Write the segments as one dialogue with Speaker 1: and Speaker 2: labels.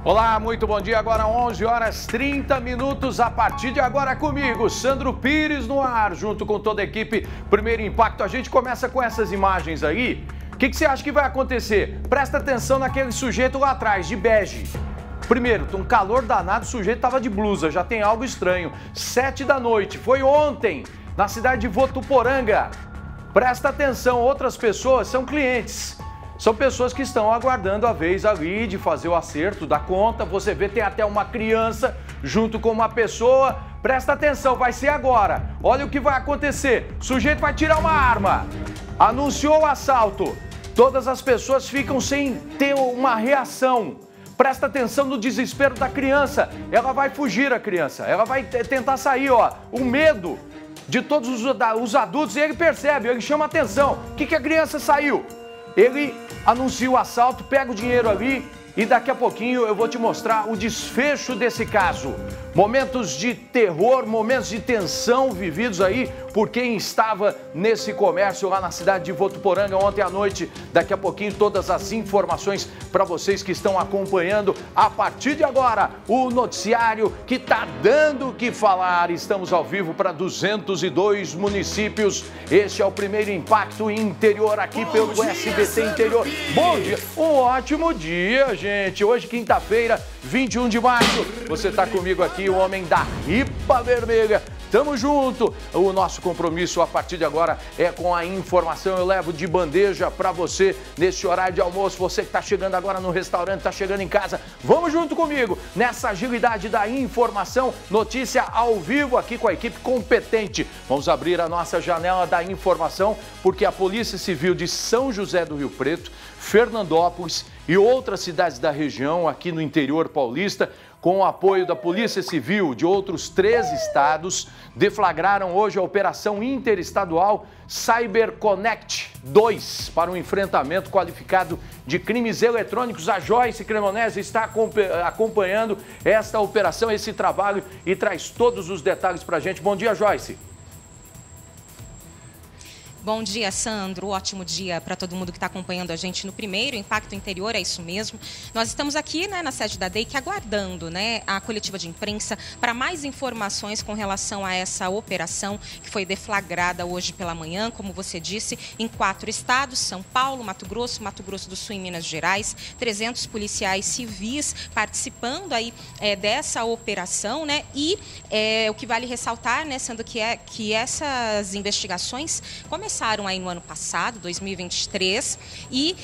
Speaker 1: Olá, muito bom dia. Agora 11 horas 30 minutos. A partir de agora comigo, Sandro Pires no ar, junto com toda a equipe Primeiro Impacto. A gente começa com essas imagens aí. O que você acha que vai acontecer? Presta atenção naquele sujeito lá atrás, de bege. Primeiro, um calor danado, o sujeito estava de blusa, já tem algo estranho. 7 da noite, foi ontem, na cidade de Votuporanga. Presta atenção, outras pessoas são clientes. São pessoas que estão aguardando a vez ali de fazer o acerto da conta. Você vê, tem até uma criança junto com uma pessoa. Presta atenção, vai ser agora. Olha o que vai acontecer. O sujeito vai tirar uma arma. Anunciou o assalto. Todas as pessoas ficam sem ter uma reação. Presta atenção no desespero da criança. Ela vai fugir, a criança. Ela vai tentar sair, ó. O medo de todos os adultos. E ele percebe, ele chama atenção. O que a criança saiu? Ele anuncia o assalto, pega o dinheiro ali e daqui a pouquinho eu vou te mostrar o desfecho desse caso. Momentos de terror, momentos de tensão vividos aí por quem estava nesse comércio lá na cidade de Votuporanga ontem à noite. Daqui a pouquinho todas as informações para vocês que estão acompanhando a partir de agora o noticiário que está dando o que falar. Estamos ao vivo para 202 municípios. Este é o Primeiro Impacto Interior aqui pelo SBT Interior. Bom dia, um ótimo dia, gente. Hoje, quinta-feira, 21 de março. Você está comigo aqui, o homem da Ripa Vermelha. Tamo junto. O nosso compromisso a partir de agora é com a informação. Eu levo de bandeja para você nesse horário de almoço. Você que está chegando agora no restaurante, está chegando em casa. Vamos junto comigo nessa agilidade da informação. Notícia ao vivo aqui com a equipe competente. Vamos abrir a nossa janela da informação porque a Polícia Civil de São José do Rio Preto, Fernandópolis e outras cidades da região aqui no interior paulista, com o apoio da Polícia Civil de outros 3 estados, deflagraram hoje a Operação Interestadual CyberConnect 2 para um enfrentamento qualificado de crimes eletrônicos. A Joyce Cremonese está acompanhando esta operação, esse trabalho e traz todos os detalhes para a gente. Bom dia, Joyce.
Speaker 2: Bom dia, Sandro. Ótimo dia para todo mundo que está acompanhando a gente no Primeiro Impacto Interior, é isso mesmo. Nós estamos aqui, na sede da DEIC aguardando, a coletiva de imprensa para mais informações com relação a essa operação que foi deflagrada hoje pela manhã, como você disse, em 4 estados, São Paulo, Mato Grosso do Sul e Minas Gerais, 300 policiais civis participando aí dessa operação, E o que vale ressaltar, Sandro, que essas investigações começaram aí no ano passado, 2023, e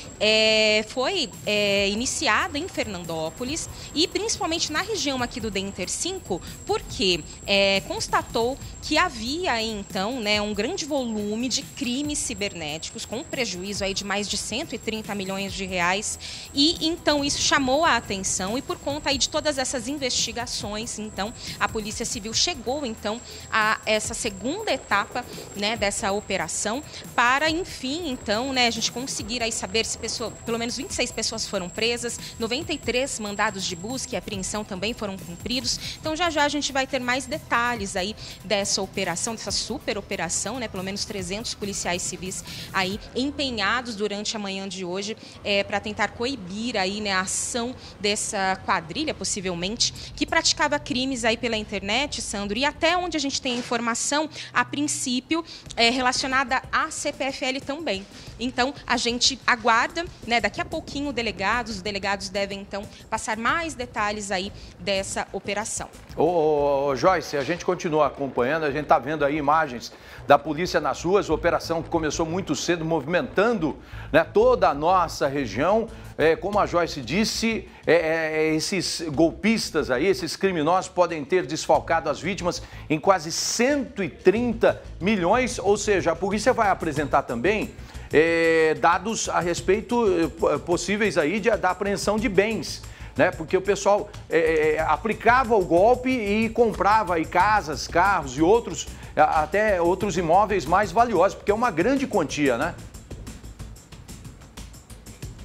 Speaker 2: foi iniciada em Fernandópolis e principalmente na região aqui do DEINTER 5, porque constatou que havia aí, então, um grande volume de crimes cibernéticos com prejuízo aí de mais de 130 milhões de reais e então isso chamou a atenção e por conta aí de todas essas investigações, então, a Polícia Civil chegou, então, a essa segunda etapa, dessa operação para, enfim, então, a gente conseguir aí saber se pelo menos 26 pessoas foram presas, 93 mandados de busca e apreensão também foram cumpridos. Então, já a gente vai ter mais detalhes aí dessa operação, dessa super operação, pelo menos 300 policiais civis aí empenhados durante a manhã de hoje para tentar coibir aí, a ação dessa quadrilha, possivelmente, que praticava crimes aí pela internet, Sandro, e até onde a gente tem informação, a princípio, relacionada à CPFL também. Então, a gente aguarda, daqui a pouquinho os delegados devem, então, passar mais detalhes aí dessa operação.
Speaker 1: Joyce, a gente continua acompanhando, a gente está vendo aí imagens da polícia nas ruas, a operação que começou muito cedo, movimentando toda a nossa região. Como a Joyce disse, esses golpistas aí, esses criminosos podem ter desfalcado as vítimas em quase 130 milhões, ou seja, a polícia vai apresentar também dados a respeito possíveis aí da apreensão de bens. Porque o pessoal aplicava o golpe e comprava aí casas, carros e até outros imóveis mais valiosos, porque é uma grande quantia,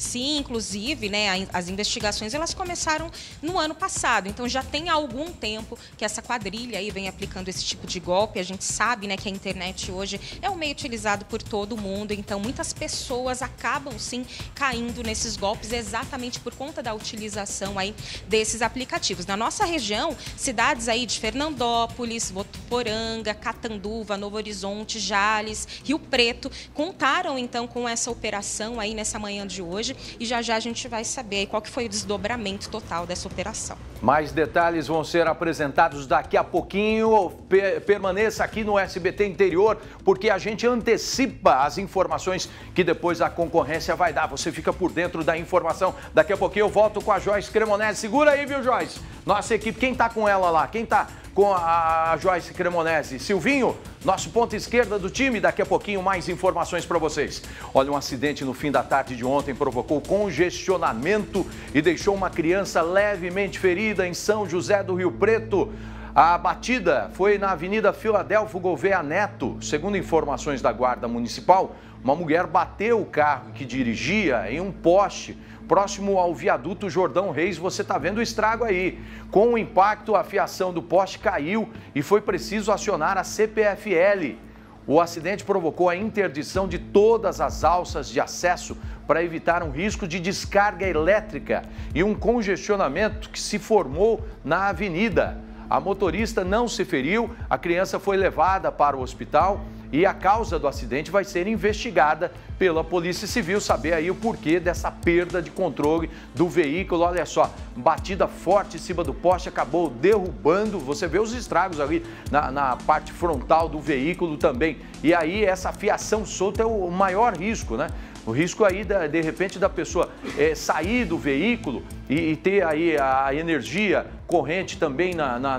Speaker 2: Sim, inclusive, né, as investigações elas começaram no ano passado, então já tem algum tempo que essa quadrilha aí vem aplicando esse tipo de golpe. A gente sabe, né, que a internet hoje é um meio utilizado por todo mundo, então muitas pessoas acabam sim caindo nesses golpes exatamente por conta da utilização aí desses aplicativos. Na nossa região, cidades aí de Fernandópolis, Votuporanga, Catanduva, Novo Horizonte, Jales, Rio Preto, contaram então com essa operação aí nessa manhã de hoje e já a gente vai saber qual que foi o desdobramento total dessa operação.
Speaker 1: Mais detalhes vão ser apresentados daqui a pouquinho. Permaneça aqui no SBT Interior, porque a gente antecipa as informações que depois a concorrência vai dar. Você fica por dentro da informação. Daqui a pouquinho eu volto com a Joyce Cremonese. Segura aí, viu, Joyce? Nossa equipe, quem tá com ela lá? Quem tá com a Joyce Cremonese? Silvinho, nosso ponta esquerda do time. Daqui a pouquinho mais informações para vocês. Olha, um acidente no fim da tarde de ontem provocou congestionamento e deixou uma criança levemente ferida em São José do Rio Preto. A batida foi na Avenida Filadélfio Gouveia Neto. Segundo informações da Guarda Municipal, uma mulher bateu o carro que dirigia em um poste próximo ao viaduto Jordão Reis. Você está vendo o estrago aí. Com o impacto, a fiação do poste caiu e foi preciso acionar a CPFL. O acidente provocou a interdição de todas as alças de acesso para evitar um risco de descarga elétrica e um congestionamento que se formou na avenida. A motorista não se feriu, a criança foi levada para o hospital e a causa do acidente vai ser investigada pela Polícia Civil, saber aí o porquê dessa perda de controle do veículo. Olha só, batida forte em cima do poste, acabou derrubando, você vê os estragos ali na parte frontal do veículo também. E aí essa fiação solta é o maior risco, né? O risco aí, de repente, da pessoa sair do veículo e ter aí a energia corrente também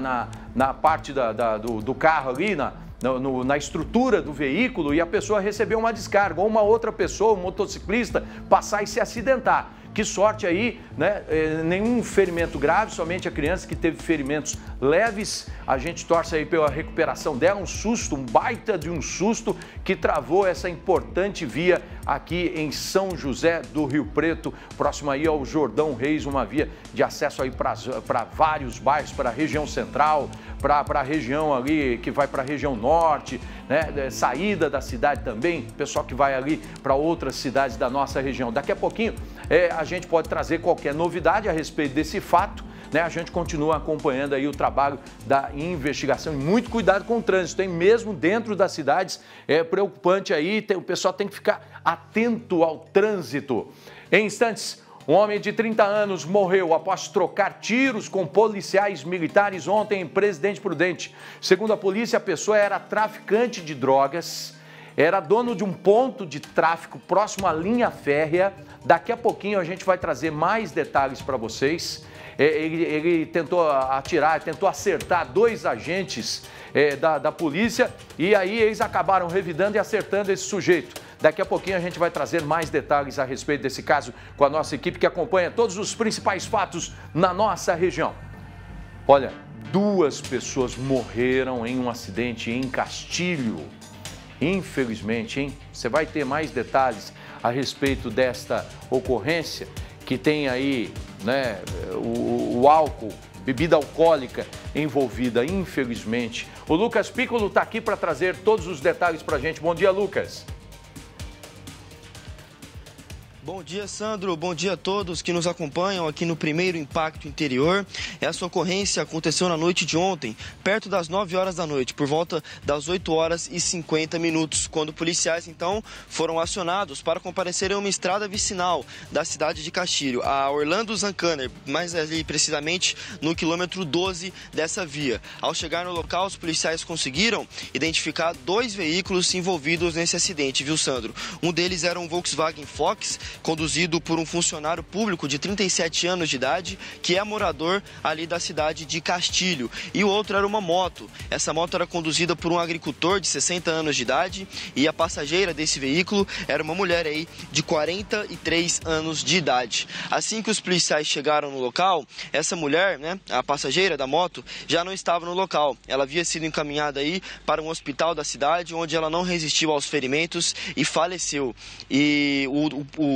Speaker 1: na parte do carro ali, na estrutura do veículo, e a pessoa receber uma descarga, ou uma outra pessoa, um motociclista, passar e se acidentar. Que sorte aí, né? Nenhum ferimento grave, somente a criança que teve ferimentos leves. A gente torce aí pela recuperação dela, um susto, um baita de um susto que travou essa importante via aqui em São José do Rio Preto, próximo aí ao Jordão Reis, uma via de acesso aí para vários bairros, para a região central, para a região ali que vai para a região norte, né? Saída da cidade também, pessoal que vai ali para outras cidades da nossa região. Daqui a pouquinho a gente pode trazer qualquer novidade a respeito desse fato, né? A gente continua acompanhando aí o trabalho da investigação e muito cuidado com o trânsito, hein? Mesmo dentro das cidades é preocupante aí, o pessoal tem que ficar atento ao trânsito. Em instantes, um homem de 30 anos morreu após trocar tiros com policiais militares ontem em Presidente Prudente. Segundo a polícia, a pessoa era traficante de drogas, era dono de um ponto de tráfico próximo à linha férrea. Daqui a pouquinho a gente vai trazer mais detalhes para vocês. Ele tentou atirar, tentou acertar dois agentes da polícia e aí eles acabaram revidando e acertando esse sujeito. Daqui a pouquinho a gente vai trazer mais detalhes a respeito desse caso com a nossa equipe que acompanha todos os principais fatos na nossa região. Olha, 2 pessoas morreram em um acidente em Castilho. Infelizmente, hein? Você vai ter mais detalhes a respeito desta ocorrência que tem aí, né, o álcool, bebida alcoólica envolvida, infelizmente. O Lucas Piccolo está aqui para trazer todos os detalhes para a gente. Bom dia, Lucas.
Speaker 3: Bom dia, Sandro. Bom dia a todos que nos acompanham aqui no Primeiro Impacto Interior. Essa ocorrência aconteceu na noite de ontem, perto das 9 horas da noite, por volta das 8 horas e 50 minutos, quando policiais, então, foram acionados para comparecer em uma estrada vicinal da cidade de Castilho, a Orlando Zancanner, mais ali precisamente no quilômetro 12 dessa via. Ao chegar no local, os policiais conseguiram identificar 2 veículos envolvidos nesse acidente, viu, Sandro? Um deles era um Volkswagen Fox, conduzido por um funcionário público de 37 anos de idade, que é morador ali da cidade de Castilho. E o outro era uma moto. Essa moto era conduzida por um agricultor de 60 anos de idade e a passageira desse veículo era uma mulher aí de 43 anos de idade. Assim que os policiais chegaram no local, essa mulher, né, a passageira da moto, já não estava no local. Ela havia sido encaminhada aí para um hospital da cidade, onde ela não resistiu aos ferimentos e faleceu. E o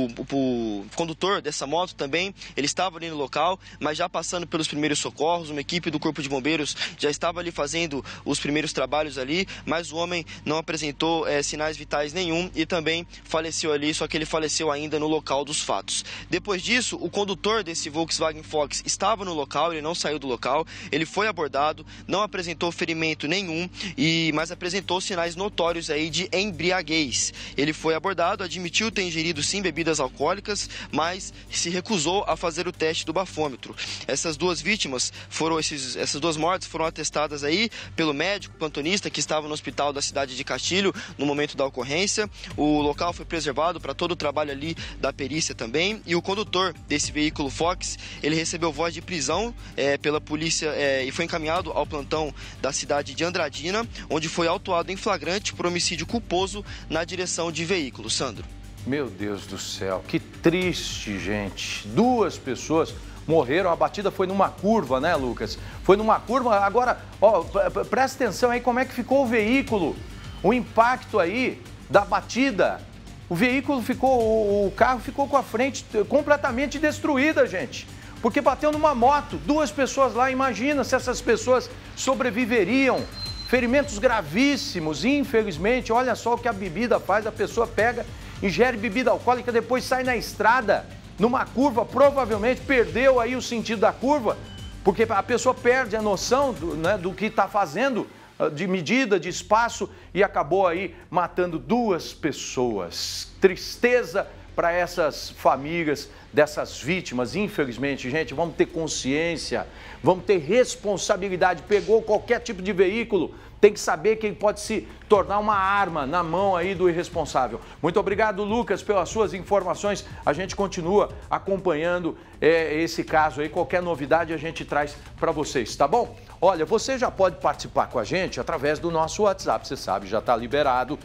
Speaker 3: o condutor dessa moto também, ele estava ali no local, mas já passando pelos primeiros socorros, uma equipe do Corpo de Bombeiros já estava ali fazendo os primeiros trabalhos ali, mas o homem não apresentou sinais vitais nenhum e também faleceu ali, só que ele faleceu ainda no local dos fatos. Depois disso, o condutor desse Volkswagen Fox estava no local, ele não saiu do local, ele foi abordado, não apresentou ferimento nenhum, mas apresentou sinais notórios aí de embriaguez. Ele foi abordado, admitiu ter ingerido sim bebidas alcoólicas, mas se recusou a fazer o teste do bafômetro. Essas duas vítimas essas duas mortes foram atestadas aí pelo médico plantonista que estava no hospital da cidade de Castilho no momento da ocorrência. O local foi preservado para todo o trabalho ali da perícia também, e o condutor desse veículo Fox, ele recebeu voz de prisão pela polícia e foi encaminhado ao plantão da cidade de Andradina, onde foi autuado em flagrante por homicídio culposo na direção de veículo. Sandro.
Speaker 1: Meu Deus do céu, que triste, gente. 2 pessoas morreram, a batida foi numa curva, né, Lucas? Foi numa curva. Agora, ó, presta atenção aí como é que ficou o veículo, o impacto aí da batida. O veículo ficou, o carro ficou com a frente completamente destruída, gente. Porque bateu numa moto, 2 pessoas lá, imagina se essas pessoas sobreviveriam. Ferimentos gravíssimos, infelizmente, olha só o que a bebida faz, a pessoa pega, ingere bebida alcoólica, depois sai na estrada, numa curva, provavelmente perdeu aí o sentido da curva, porque a pessoa perde a noção do que está fazendo, de medida, de espaço, e acabou aí matando 2 pessoas. Tristeza para essas famílias dessas vítimas, infelizmente, gente, vamos ter consciência, vamos ter responsabilidade. Pegou qualquer tipo de veículo, tem que saber que ele pode se tornar uma arma na mão aí do irresponsável. Muito obrigado, Lucas, pelas suas informações. A gente continua acompanhando esse caso aí. Qualquer novidade a gente traz para vocês, tá bom? Olha, você já pode participar com a gente através do nosso WhatsApp, você sabe, já está liberado,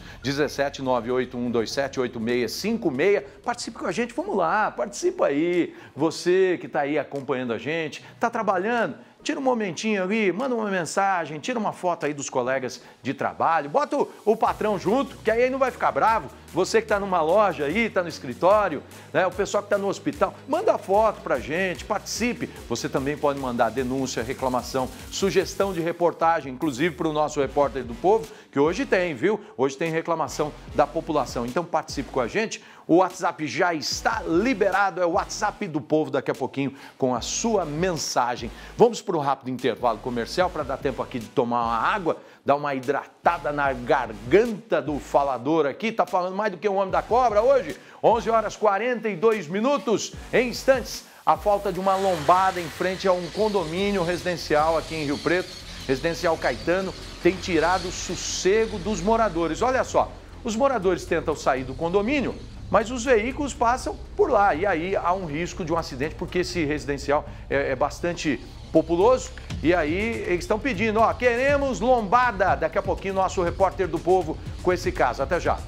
Speaker 1: 17981278656. Participe com a gente, vamos lá, participa aí. Você que está aí acompanhando a gente, está trabalhando, tira um momentinho ali, manda uma mensagem, tira uma foto aí dos colegas de trabalho, bota o patrão junto, que aí não vai ficar bravo. Você que está numa loja aí, está no escritório, né? O pessoal que está no hospital, manda foto pra gente, participe. Você também pode mandar denúncia, reclamação, sugestão de reportagem, inclusive para o nosso repórter do povo, que hoje tem, viu? Hoje tem reclamação da população. Então participe com a gente. O WhatsApp já está liberado, é o WhatsApp do povo daqui a pouquinho com a sua mensagem. Vamos para um rápido intervalo comercial para dar tempo aqui de tomar uma água, dar uma hidratada na garganta do falador aqui. Tá falando mais do que um homem da cobra hoje? 11h42. Em instantes, a falta de uma lombada em frente a um condomínio residencial aqui em Rio Preto, Residencial Caetano, tem tirado o sossego dos moradores. Olha só, os moradores tentam sair do condomínio, mas os veículos passam por lá e aí há um risco de um acidente, porque esse residencial é bastante populoso e aí eles estão pedindo, ó, queremos lombada. Daqui a pouquinho nosso repórter do povo com esse caso. Até já.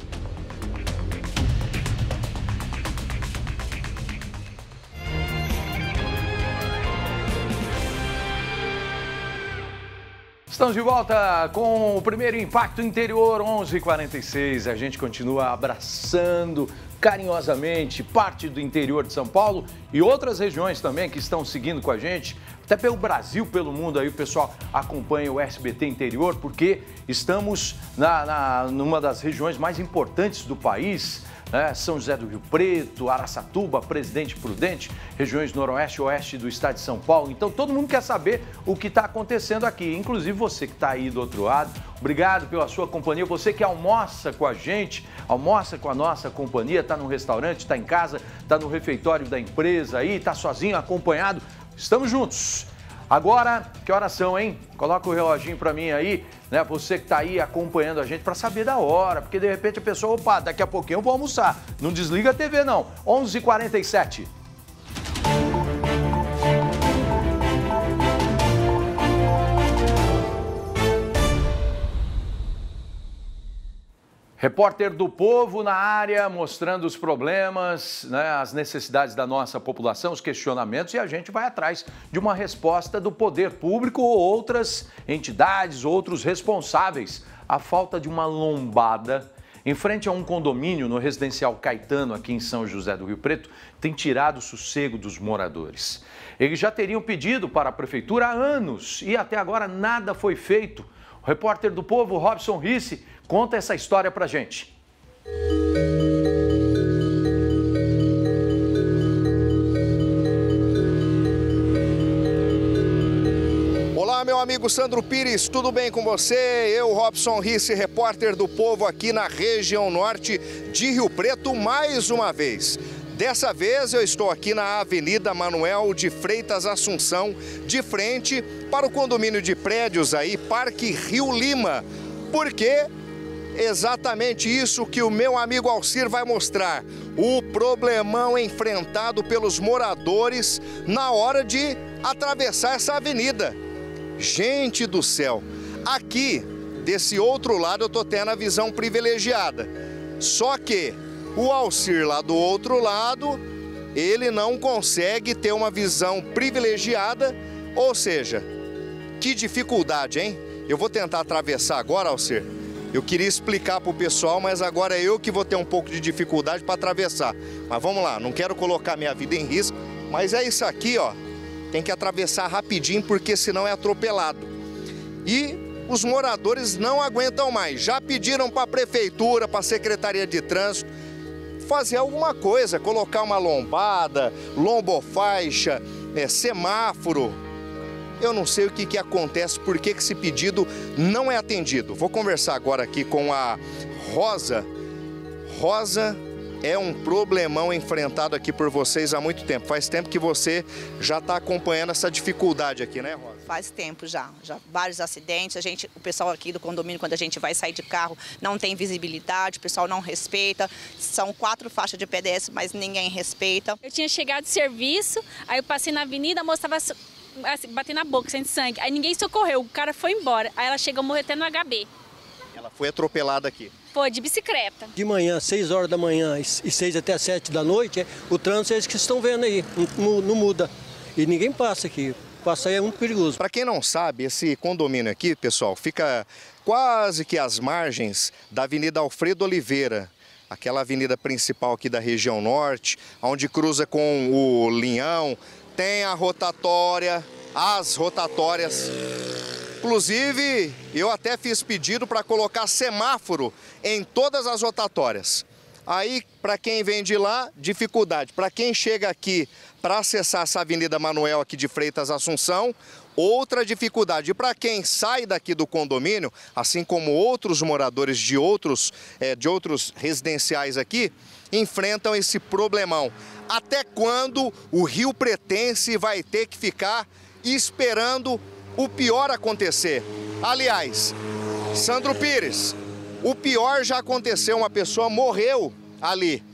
Speaker 1: Estamos de volta com o primeiro Impacto Interior, 11h46. A gente continua abraçando carinhosamente parte do interior de São Paulo e outras regiões também que estão seguindo com a gente. Até pelo Brasil, pelo mundo aí o pessoal acompanha o SBT Interior, porque estamos numa das regiões mais importantes do país, né? São José do Rio Preto, Araçatuba, Presidente Prudente, regiões noroeste e oeste do estado de São Paulo. Então todo mundo quer saber o que está acontecendo aqui, inclusive você que está aí do outro lado. Obrigado pela sua companhia, você que almoça com a gente, almoça com a nossa companhia, está no restaurante, está em casa, está no refeitório da empresa aí, está sozinho, acompanhado. Estamos juntos. Agora, que horas são, hein? Coloca o reloginho para mim aí, né? Você que está aí acompanhando a gente para saber da hora, porque de repente a pessoa, opa, daqui a pouquinho eu vou almoçar. Não desliga a TV não. 11h47. Repórter do Povo na área, mostrando os problemas, né, as necessidades da nossa população, os questionamentos, e a gente vai atrás de uma resposta do poder público ou outras entidades, outros responsáveis. A falta de uma lombada em frente a um condomínio no residencial Caetano, aqui em São José do Rio Preto, tem tirado o sossego dos moradores. Eles já teriam pedido para a prefeitura há anos e até agora nada foi feito. O repórter do Povo, Robson Risse, conta essa história pra gente.
Speaker 4: Olá, meu amigo Sandro Pires, tudo bem com você? Eu, Robson Risse, repórter do Povo aqui na região norte de Rio Preto, mais uma vez. Dessa vez eu estou aqui na Avenida Manuel de Freitas Assunção, de frente para o condomínio de prédios aí, Parque Rio Lima. Porque exatamente isso que o meu amigo Alcir vai mostrar. O problemão enfrentado pelos moradores na hora de atravessar essa avenida. Gente do céu, aqui desse outro lado eu tô tendo a visão privilegiada. Só que o Alcir lá do outro lado, ele não consegue ter uma visão privilegiada, ou seja, que dificuldade, hein? Eu vou tentar atravessar agora, Alcir. Eu queria explicar para o pessoal, mas agora é eu que vou ter um pouco de dificuldade para atravessar. Mas vamos lá, não quero colocar minha vida em risco, mas é isso aqui, ó. Tem que atravessar rapidinho, porque senão é atropelado. E os moradores não aguentam mais. Já pediram para a prefeitura, para a Secretaria de Trânsito, fazer alguma coisa, colocar uma lombada, lombofaixa, semáforo. Eu não sei o que acontece, por que esse pedido não é atendido. Vou conversar agora aqui com a Rosa. Rosa, é um problemão enfrentado aqui por vocês há muito tempo. Faz tempo que você já está acompanhando essa dificuldade aqui, né, Rosa?
Speaker 5: Faz tempo já vários acidentes. O pessoal aqui do condomínio, quando a gente vai sair de carro, não tem visibilidade, o pessoal não respeita. São 4 faixas de pedestre, mas ninguém respeita.
Speaker 6: Eu tinha chegado de serviço, aí eu passei na avenida, a moça estava batendo na boca, sem sangue. Aí ninguém socorreu, o cara foi embora. Aí ela chegou a morrer até no HB.
Speaker 4: Ela foi atropelada aqui?
Speaker 6: Foi, de bicicleta.
Speaker 7: De manhã, 6 horas da manhã e 6 até 7 da noite, o trânsito é isso que estão vendo aí, não muda. E ninguém passa aqui. Passar aí é muito perigoso.
Speaker 4: Para quem não sabe, esse condomínio aqui, pessoal, fica quase que às margens da Avenida Alfredo Oliveira, aquela avenida principal aqui da região norte, onde cruza com o Linhão, tem a rotatória, as rotatórias. Inclusive, eu até fiz pedido para colocar semáforo em todas as rotatórias. Aí, para quem vem de lá, dificuldade. Para quem chega aqui para acessar essa Avenida Manuel aqui de Freitas Assunção, outra dificuldade. E para quem sai daqui do condomínio, assim como outros moradores de outros residenciais aqui, enfrentam esse problemão. Até quando o Rio Pretense vai ter que ficar esperando o pior acontecer? Aliás, Sandro Pires, o pior já aconteceu, uma pessoa morreu ali.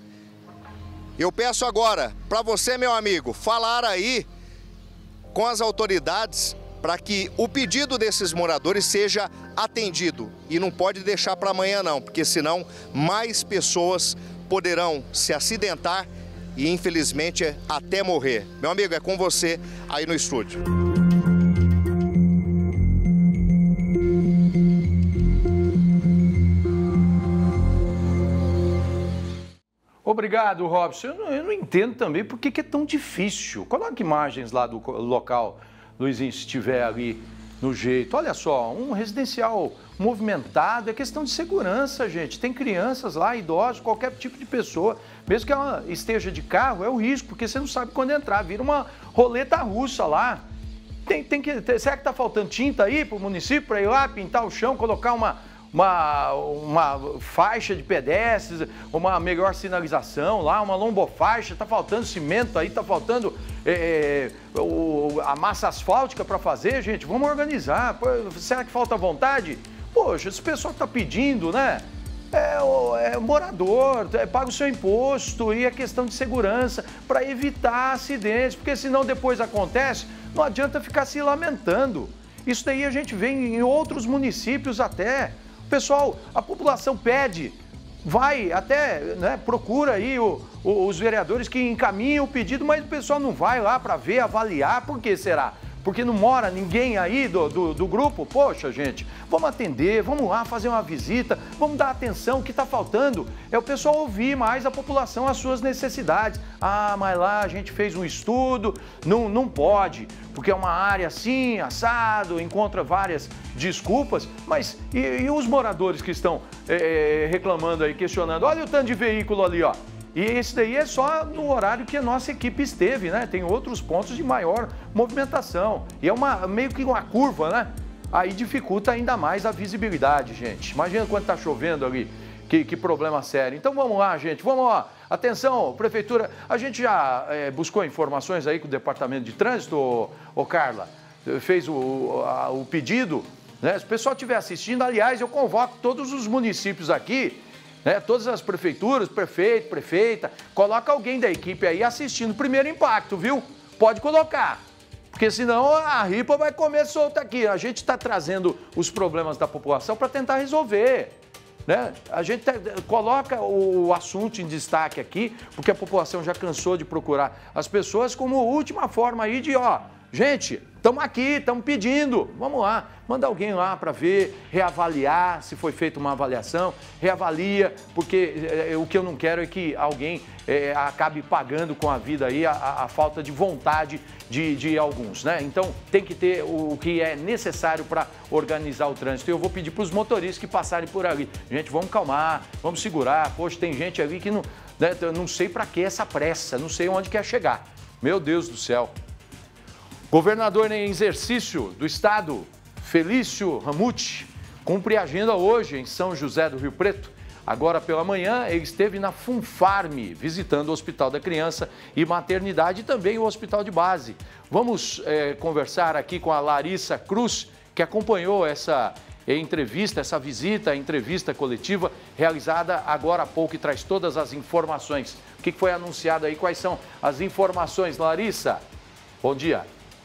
Speaker 4: Eu peço agora para você, meu amigo, falar aí com as autoridades para que o pedido desses moradores seja atendido. E não pode deixar para amanhã não, porque senão mais pessoas poderão se acidentar e infelizmente até morrer. Meu amigo, é com você aí no estúdio.
Speaker 1: Obrigado, Robson. Eu não entendo também por que é tão difícil. Coloque imagens lá do local, Luizinho, se estiver ali no jeito. Olha só, um residencial movimentado, é questão de segurança, gente. Tem crianças lá, idosos, qualquer tipo de pessoa. Mesmo que ela esteja de carro, é o risco, porque você não sabe quando entrar. Vira uma roleta russa lá. Será que está faltando tinta aí para o município, para ir lá pintar o chão, colocar uma faixa de pedestres, uma melhor sinalização lá, uma lombofaixa, tá faltando cimento aí, tá faltando a massa asfáltica para fazer, gente, vamos organizar. Pô, será que falta vontade? Poxa, esse pessoal tá pedindo, né? É morador, paga o seu imposto e é questão de segurança para evitar acidentes, porque senão depois acontece, não adianta ficar se lamentando. Isso daí a gente vê em outros municípios até. Pessoal, a população pede, vai até, né, procura aí os vereadores que encaminham o pedido, mas o pessoal não vai lá para ver, avaliar. Por que será? porque não mora ninguém aí do grupo. Poxa, gente, vamos atender, vamos lá fazer uma visita, vamos dar atenção. O que está faltando é o pessoal ouvir mais a população, as suas necessidades. Ah, mas lá a gente fez um estudo, não pode, porque é uma área assim, assado, encontra várias desculpas. Mas e os moradores que estão reclamando aí, questionando? Olha o tanto de veículo ali, ó. E esse daí é só no horário que a nossa equipe esteve, né? Tem outros pontos de maior movimentação. E é meio que uma curva, né? Aí dificulta ainda mais a visibilidade, gente. Imagina quando tá chovendo ali, que problema sério. Então vamos lá, gente, vamos lá. Atenção, prefeitura, a gente já buscou informações aí com o Departamento de Trânsito, ô Carla? Fez o pedido, né? Se o pessoal estiver assistindo, aliás, eu convoco todos os municípios aqui, todas as prefeituras, prefeito, prefeita, coloca alguém da equipe aí assistindo o Primeiro Impacto, viu? Pode colocar, porque senão a ripa vai comer solta aqui. A gente está trazendo os problemas da população para tentar resolver, né? A gente coloca o assunto em destaque aqui, porque a população já cansou de procurar as pessoas como última forma aí de, gente, estamos aqui, estamos pedindo, vamos lá, manda alguém lá para ver, reavaliar se foi feita uma avaliação, reavalia, porque o que eu não quero é que alguém acabe pagando com a vida aí a falta de vontade de alguns, né? Então tem que ter o que é necessário para organizar o trânsito. Eu vou pedir para os motoristas que passarem por ali, gente, vamos calmar, vamos segurar, poxa, tem gente ali que não sei para que essa pressa, não sei onde quer chegar, meu Deus do céu. Governador em exercício do estado, Felício Ramute, cumpre agenda hoje em São José do Rio Preto. Agora pela manhã, ele esteve na Funfarm, visitando o Hospital da Criança e Maternidade e também o Hospital de Base. Vamos conversar aqui com a Larissa Cruz, que acompanhou essa entrevista, essa visita, a entrevista coletiva realizada agora há pouco e traz todas as informações. O que foi anunciado aí? Quais são as informações, Larissa? Bom dia.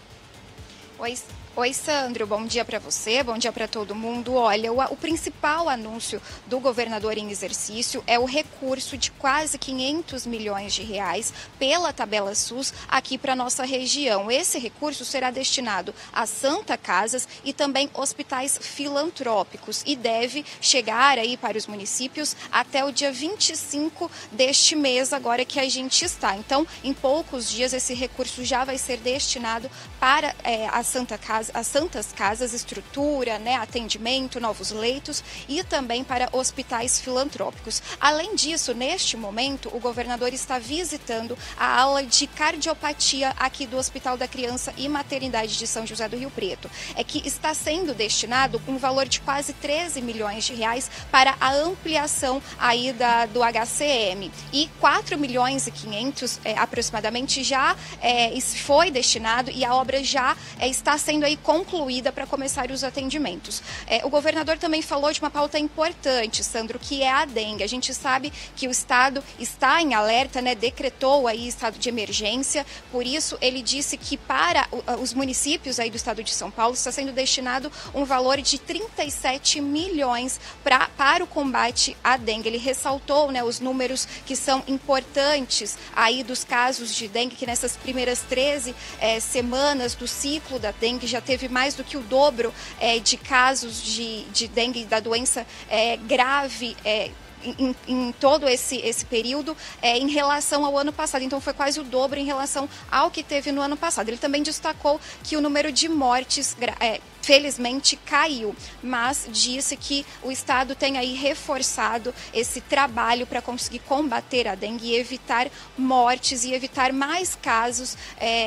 Speaker 8: Oi, Sandro, bom dia para você, bom dia para todo mundo. Olha, o principal anúncio do governador em exercício é o recurso de quase 500 milhões de reais pela tabela SUS aqui para nossa região. Esse recurso será destinado a Santa Casas e também hospitais filantrópicos e deve chegar aí para os municípios até o dia 25 deste mês, agora que a gente está. Então, em poucos dias, esse recurso já vai ser destinado para as Santas Casas, estrutura, atendimento, novos leitos e também para hospitais filantrópicos. Além disso, neste momento, o governador está visitando a ala de cardiopatia aqui do Hospital da Criança e Maternidade de São José do Rio Preto. É que está sendo destinado um valor de quase 13 milhões de reais para a ampliação aí do HCM. E 4 milhões e 500 aproximadamente já foi destinado e a obra já está sendo aí concluída para começar os atendimentos. O governador também falou de uma pauta importante, Sandro, que é a dengue. A gente sabe que o estado está em alerta, decretou aí estado de emergência, por isso ele disse que para os municípios aí do estado de São Paulo está sendo destinado um valor de 37 milhões para o combate à dengue. Ele ressaltou os números que são importantes aí dos casos de dengue, que nessas primeiras 13 semanas do ciclo da dengue já teve mais do que o dobro de casos de dengue, da doença grave em todo esse período em relação ao ano passado. Então foi quase o dobro em relação ao que teve no ano passado. Ele também destacou que o número de mortes felizmente caiu, mas disse que o estado tem aí reforçado esse trabalho para conseguir combater a dengue e evitar mortes e evitar mais casos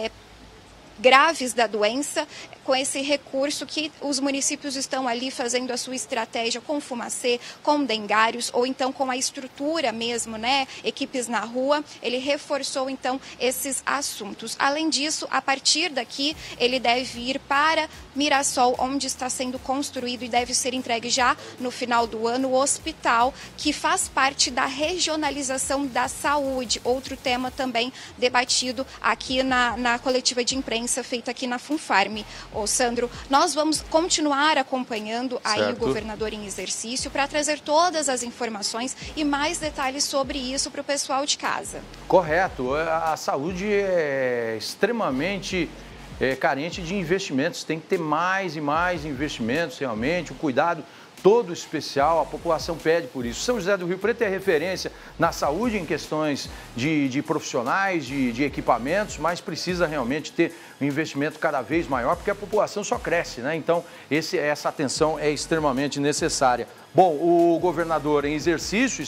Speaker 8: graves da doença, com esse recurso que os municípios estão ali fazendo a sua estratégia com fumacê, com dengários ou então com a estrutura mesmo, equipes na rua. Ele reforçou então esses assuntos. Além disso, a partir daqui, ele deve ir para Mirassol, onde está sendo construído e deve ser entregue já no final do ano o hospital, que faz parte da regionalização da saúde, outro tema também debatido aqui na coletiva de imprensa feita aqui na Funfarm. Ô Sandro, nós vamos continuar acompanhando aí o governador em exercício para trazer todas as informações e mais detalhes sobre isso para o pessoal de casa.
Speaker 1: Correto. A saúde é extremamente carente de investimentos. Tem que ter mais e mais investimentos realmente, um cuidado todo especial, a população pede por isso. São José do Rio Preto é referência na saúde em questões de profissionais, de equipamentos, mas precisa realmente ter um investimento cada vez maior, porque a população só cresce, né? Então, essa atenção é extremamente necessária. Bom, o governador em exercício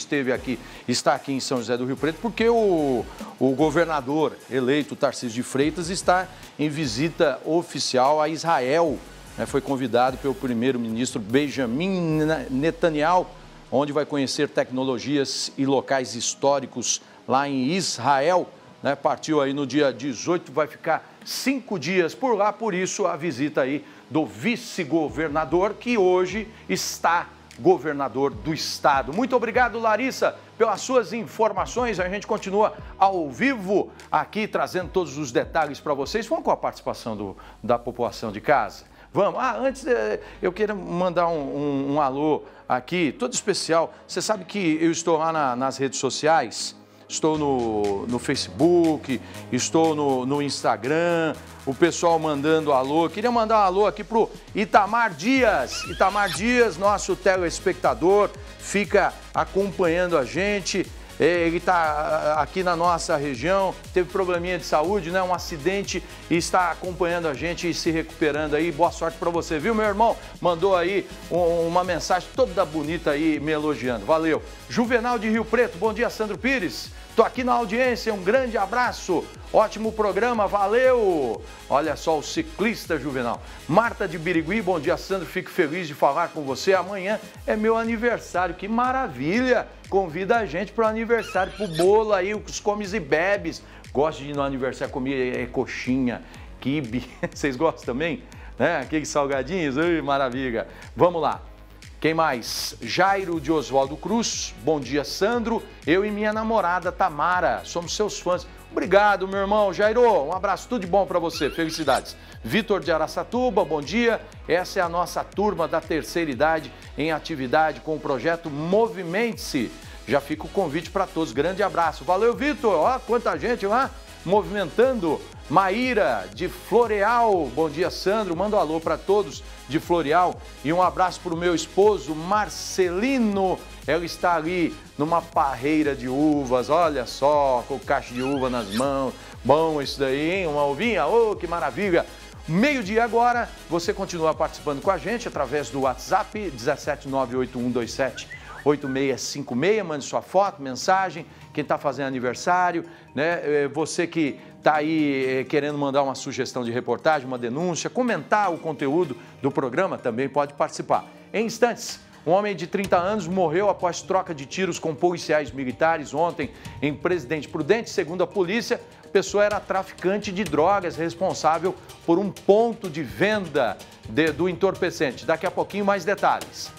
Speaker 1: está aqui em São José do Rio Preto, porque o governador eleito, Tarcísio de Freitas, está em visita oficial a Israel. Foi convidado pelo primeiro-ministro Benjamin Netanyahu, onde vai conhecer tecnologias e locais históricos lá em Israel. Partiu aí no dia 18, vai ficar 5 dias por lá, por isso a visita aí do vice-governador, que hoje está governador do estado. Muito obrigado, Larissa, pelas suas informações. A gente continua ao vivo aqui, trazendo todos os detalhes para vocês. Vamos com a participação da população de casa? Vamos. Antes eu quero mandar um alô aqui, todo especial. Você sabe que eu estou lá nas redes sociais, estou no Facebook, estou no Instagram, o pessoal mandando alô. Eu queria mandar um alô aqui para o Itamar Dias. Itamar Dias, nosso telespectador, fica acompanhando a gente. Ele está aqui na nossa região, teve probleminha de saúde, né? Um acidente, e está acompanhando a gente e se recuperando aí. Boa sorte para você, viu, meu irmão? Mandou aí uma mensagem toda bonita aí, me elogiando. Valeu. Juvenal de Rio Preto, bom dia, Sandro Pires. Estou aqui na audiência, um grande abraço. Ótimo programa, valeu! Olha só, o ciclista Juvenal. Marta de Birigui, bom dia, Sandro. Fico feliz de falar com você. Amanhã é meu aniversário, que maravilha! Convida a gente para o aniversário, para o bolo aí, os comes e bebes. Gosto de ir no aniversário comer coxinha, quibe. Vocês gostam também? Aqueles salgadinhos? Ui, maravilha! Vamos lá. Quem mais? Jairo de Oswaldo Cruz. Bom dia, Sandro. Eu e minha namorada Tamara somos seus fãs. Obrigado, meu irmão. Jairo, um abraço, tudo de bom para você. Felicidades. Vitor de Araçatuba, bom dia. Essa é a nossa turma da terceira idade em atividade com o projeto Movimente-se. Já fica o convite para todos. Grande abraço. Valeu, Vitor. Ó, quanta gente lá movimentando. Maíra de Floreal, bom dia, Sandro, manda um alô para todos de Floreal e um abraço para o meu esposo Marcelino, ele está ali numa parreira de uvas, olha só, com o cacho de uva nas mãos, bom isso daí, hein? Uma uvinha, oh, que maravilha! Meio-dia agora, você continua participando com a gente através do WhatsApp 17981278656, mande sua foto, mensagem, quem está fazendo aniversário, né? Você que está aí querendo mandar uma sugestão de reportagem, uma denúncia, comentar o conteúdo do programa, também pode participar. Em instantes, um homem de 30 anos morreu após troca de tiros com policiais militares ontem em Presidente Prudente. Segundo a polícia, a pessoa era traficante de drogas, responsável por um ponto de venda do entorpecente. Daqui a pouquinho mais detalhes.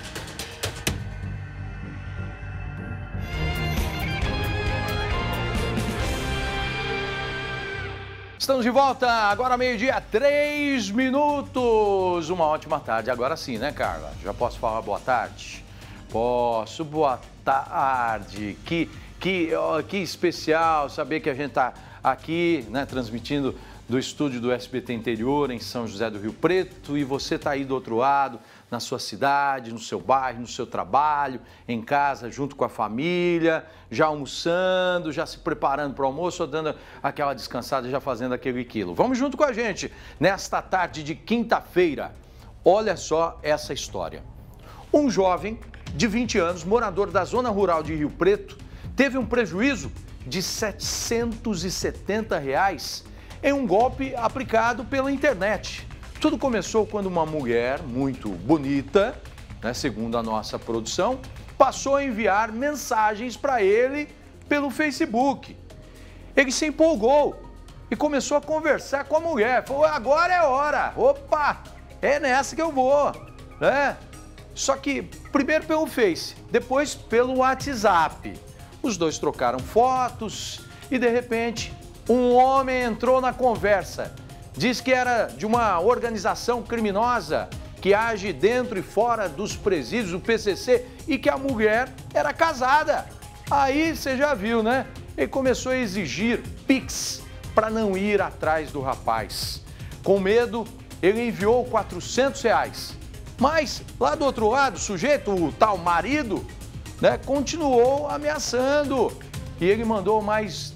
Speaker 1: Estamos de volta, agora meio-dia, 3 minutos. Uma ótima tarde, agora sim, né, Carla? Já posso falar boa tarde? Posso, boa tarde. Que especial saber que a gente está aqui, né, transmitindo do estúdio do SBT Interior, em São José do Rio Preto, e você está aí do outro lado, na sua cidade, no seu bairro, no seu trabalho, em casa, junto com a família, já almoçando, já se preparando para o almoço, ou dando aquela descansada, já fazendo aquele quilo. Vamos junto com a gente, nesta tarde de quinta-feira. Olha só essa história. Um jovem de 20 anos, morador da zona rural de Rio Preto, teve um prejuízo de R$ 770 em um golpe aplicado pela internet. Tudo começou quando uma mulher muito bonita, né, segundo a nossa produção, passou a enviar mensagens para ele pelo Facebook. Ele se empolgou e começou a conversar com a mulher. Falou, agora é hora, opa, é nessa que eu vou, né? Só que primeiro pelo Face, depois pelo WhatsApp. Os dois trocaram fotos e de repente um homem entrou na conversa. Diz que era de uma organização criminosa que age dentro e fora dos presídios do PCC e que a mulher era casada. Aí você já viu, né? Ele começou a exigir Pix para não ir atrás do rapaz. Com medo, ele enviou R$400. Mas, lá do outro lado, o sujeito, o tal marido, né, continuou ameaçando. E ele mandou mais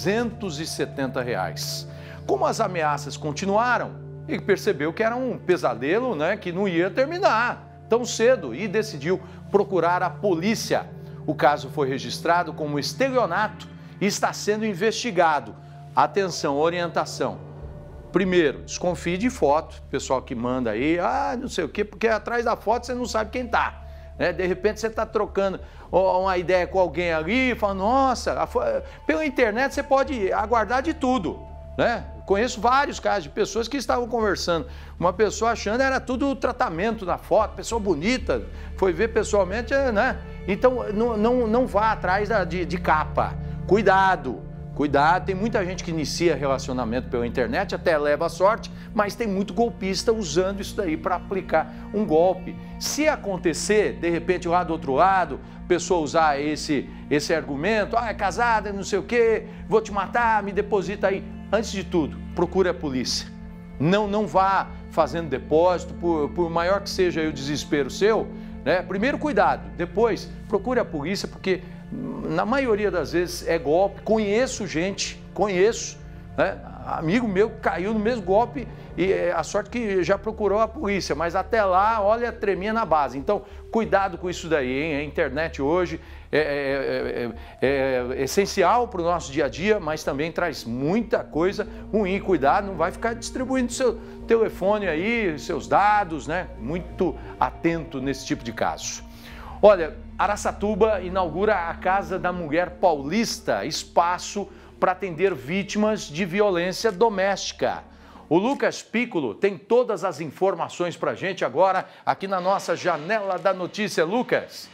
Speaker 1: R$370. Como as ameaças continuaram, ele percebeu que era um pesadelo, né, que não ia terminar tão cedo e decidiu procurar a polícia. O caso foi registrado como estelionato e está sendo investigado. Atenção, orientação. Primeiro, desconfie de foto, pessoal que manda aí, não sei o quê, porque atrás da foto você não sabe quem tá. Né? De repente você está trocando uma ideia com alguém ali e fala, nossa, pela internet você pode aguardar de tudo. Né? Conheço vários casos de pessoas que estavam conversando, uma pessoa achando que era tudo tratamento na foto, pessoa bonita, foi ver pessoalmente, né? Então não vá atrás de capa, cuidado. Cuidado, tem muita gente que inicia relacionamento pela internet, até leva a sorte, mas tem muito golpista usando isso daí para aplicar um golpe. Se acontecer, de repente, lá do outro lado, a pessoa usar esse argumento, é casada, não sei o quê, vou te matar, me deposita aí. Antes de tudo, procure a polícia. Não vá fazendo depósito, por maior que seja aí o desespero seu, né? Primeiro cuidado, depois procure a polícia, porque na maioria das vezes é golpe. Conheço gente, né? Amigo meu que caiu no mesmo golpe e a sorte que já procurou a polícia, mas até lá, olha, tremia na base. Então, cuidado com isso daí, hein? A internet hoje é essencial para o nosso dia a dia, mas também traz muita coisa ruim. Cuidado, não vai ficar distribuindo seu telefone aí, seus dados, né? Muito atento nesse tipo de caso. Olha, Araçatuba inaugura a Casa da Mulher Paulista, espaço para atender vítimas de violência doméstica. O Lucas Piccolo tem todas as informações para a gente agora, aqui na nossa Janela da Notícia. Lucas.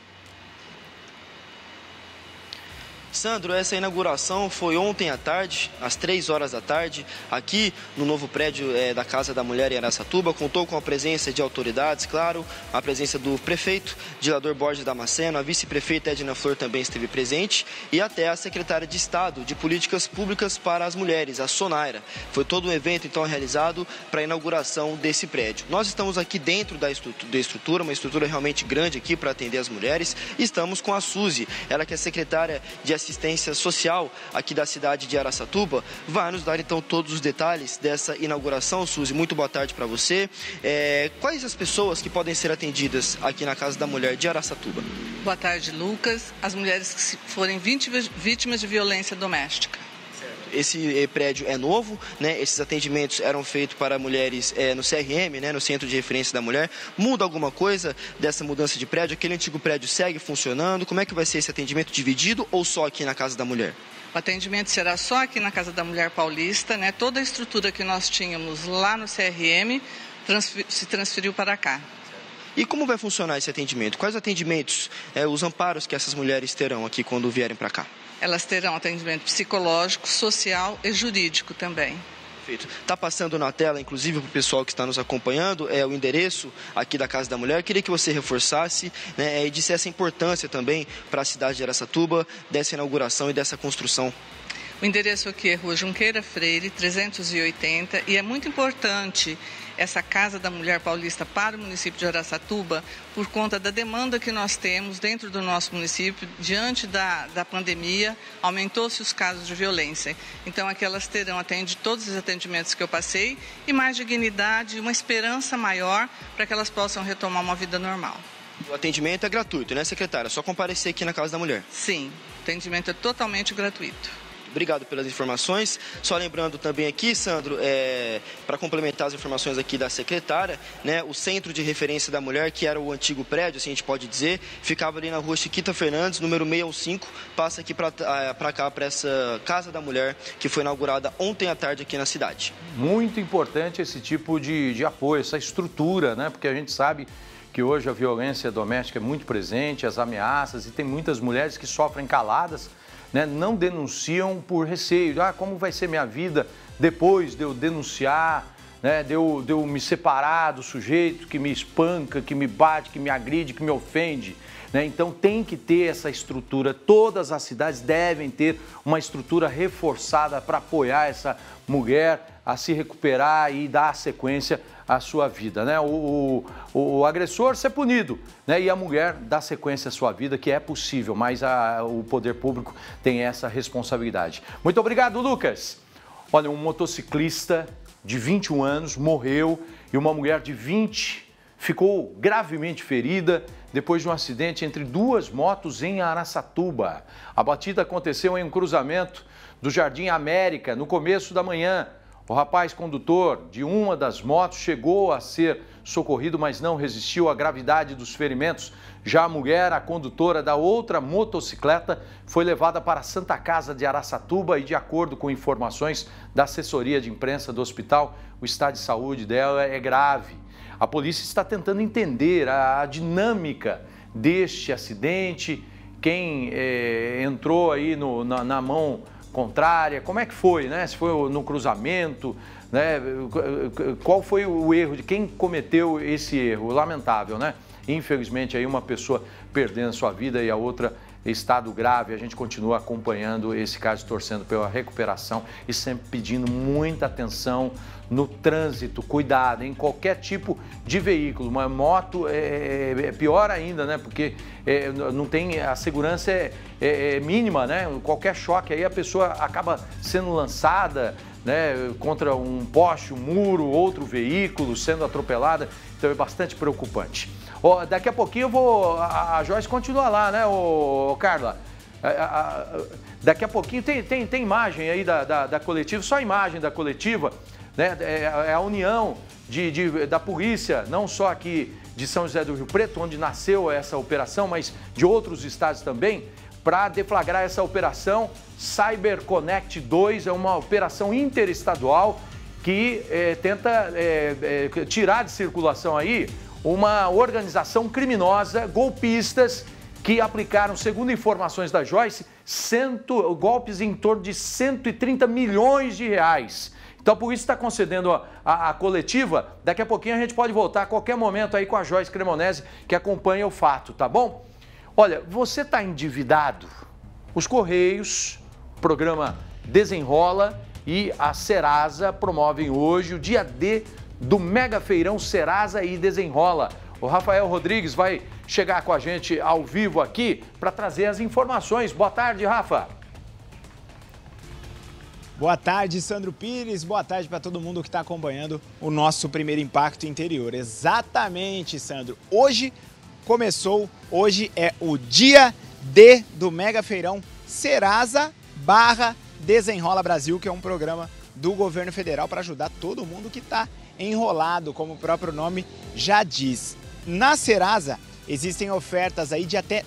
Speaker 3: Sandro, essa inauguração foi ontem à tarde, às 3 horas da tarde, aqui no novo prédio da Casa da Mulher em Araçatuba. Contou com a presença de autoridades, claro, a presença do prefeito, Dilador Borges Damasceno, a vice-prefeita Edna Flor também esteve presente e até a secretária de Estado de Políticas Públicas para as Mulheres, a Sonaira. Foi todo um evento, então, realizado para a inauguração desse prédio. Nós estamos aqui dentro da estrutura, uma estrutura realmente grande aqui para atender as mulheres, e estamos com a Suzy, ela que é secretária de Assistência Social aqui da cidade de Araçatuba, vai nos dar então todos os detalhes dessa inauguração. Suzy, muito boa tarde para você. Quais as pessoas que podem ser atendidas aqui na Casa da Mulher de Araçatuba?
Speaker 9: Boa tarde, Lucas. As mulheres que forem vítimas de violência doméstica.
Speaker 3: Esse prédio é novo, né? Esses atendimentos eram feitos para mulheres no CRM, né? No Centro de Referência da Mulher. Muda alguma coisa dessa mudança de prédio? Aquele antigo prédio segue funcionando? Como é que vai ser esse atendimento, dividido ou só aqui na Casa da Mulher?
Speaker 9: O atendimento será só aqui na Casa da Mulher Paulista, né? Toda a estrutura que nós tínhamos lá no CRM se transferiu para cá.
Speaker 3: E como vai funcionar esse atendimento? Quais atendimentos, os amparos que essas mulheres terão aqui quando vierem para cá?
Speaker 9: Elas terão atendimento psicológico, social e jurídico também.
Speaker 3: Perfeito. Está passando na tela, inclusive para o pessoal que está nos acompanhando, o endereço aqui da Casa da Mulher. Eu queria que você reforçasse, né, e dissesse a importância também para a cidade de Araçatuba dessa inauguração e dessa construção.
Speaker 9: O endereço aqui é Rua Junqueira Freire, 380, e é muito importante essa Casa da Mulher Paulista para o município de Araçatuba por conta da demanda que nós temos dentro do nosso município. Diante da pandemia, aumentou-se os casos de violência. Então, aqui elas terão todos os atendimentos que eu passei e mais dignidade, uma esperança maior para que elas possam retomar uma vida normal.
Speaker 3: O atendimento é gratuito, né, secretária? É só comparecer aqui na Casa da Mulher.
Speaker 9: Sim, o atendimento é totalmente gratuito.
Speaker 3: Obrigado pelas informações. Só lembrando também aqui, Sandro, para complementar as informações aqui da secretária, né, o Centro de Referência da Mulher, que era o antigo prédio, assim a gente pode dizer, ficava ali na Rua Chiquita Fernandes, número 615, passa aqui para cá, para essa Casa da Mulher, que foi inaugurada ontem à tarde aqui na cidade.
Speaker 1: Muito importante esse tipo de apoio, essa estrutura, né, porque a gente sabe que hoje a violência doméstica é muito presente, as ameaças, e tem muitas mulheres que sofrem caladas, né, não denunciam por receio. Como vai ser minha vida depois de eu denunciar, né, de eu me separar do sujeito que me espanca, que me bate, que me agride, que me ofende. né? Então tem que ter essa estrutura, todas as cidades devem ter uma estrutura reforçada para apoiar essa mulher a se recuperar e dar sequência à sua vida, né? O agressor ser punido, né? E a mulher dar sequência à sua vida, que é possível, mas o poder público tem essa responsabilidade. Muito obrigado, Lucas. Olha, um motociclista de 21 anos morreu e uma mulher de 20 ficou gravemente ferida depois de um acidente entre duas motos em Araçatuba. A batida aconteceu em um cruzamento do Jardim América no começo da manhã. O rapaz condutor de uma das motos chegou a ser socorrido, mas não resistiu à gravidade dos ferimentos. Já a mulher, a condutora da outra motocicleta, foi levada para a Santa Casa de Araçatuba e, de acordo com informações da assessoria de imprensa do hospital, o estado de saúde dela é grave. A polícia está tentando entender a dinâmica deste acidente, quem entrou aí na mão contrária, como é que foi, né? Se foi no cruzamento, né? Qual foi o erro de quem cometeu esse erro? Lamentável, né? Infelizmente aí uma pessoa perdendo a sua vida e a outra em estado grave. A gente continua acompanhando esse caso, torcendo pela recuperação e sempre pedindo muita atenção no trânsito, cuidado em qualquer tipo de veículo. Uma moto é pior ainda, né? Porque não tem, a segurança é mínima, né? Qualquer choque aí a pessoa acaba sendo lançada, né, contra um poste, um muro, outro veículo, sendo atropelada. Então é bastante preocupante. Daqui a pouquinho a Joyce continua lá, né, Carla? Daqui a pouquinho tem imagem aí da coletiva, só a imagem da coletiva, né? É a união da polícia, não só aqui de São José do Rio Preto, onde nasceu essa operação, mas de outros estados também, para deflagrar essa operação. Cyber Connect 2 é uma operação interestadual que tenta tirar de circulação aí uma organização criminosa, golpistas, que aplicaram, segundo informações da Joyce, golpes em torno de 130 milhões de reais. Então, por isso está concedendo a coletiva. Daqui a pouquinho a gente pode voltar a qualquer momento aí com a Joyce Cremonese, que acompanha o fato, tá bom? Olha, você está endividado? Os Correios, o programa Desenrola e a Serasa promovem hoje o dia D do Mega Feirão Serasa e Desenrola. O Rafael Rodrigues vai chegar com a gente ao vivo aqui para trazer as informações. Boa tarde, Rafa.
Speaker 10: Boa tarde, Sandro Pires. Boa tarde para todo mundo que está acompanhando o nosso primeiro Impacto Interior. Exatamente, Sandro. Hoje é o dia D do Mega Feirão Serasa Desenrola Brasil, que é um programa do governo federal para ajudar todo mundo que está enrolado, como o próprio nome já diz. Na Serasa existem ofertas aí de até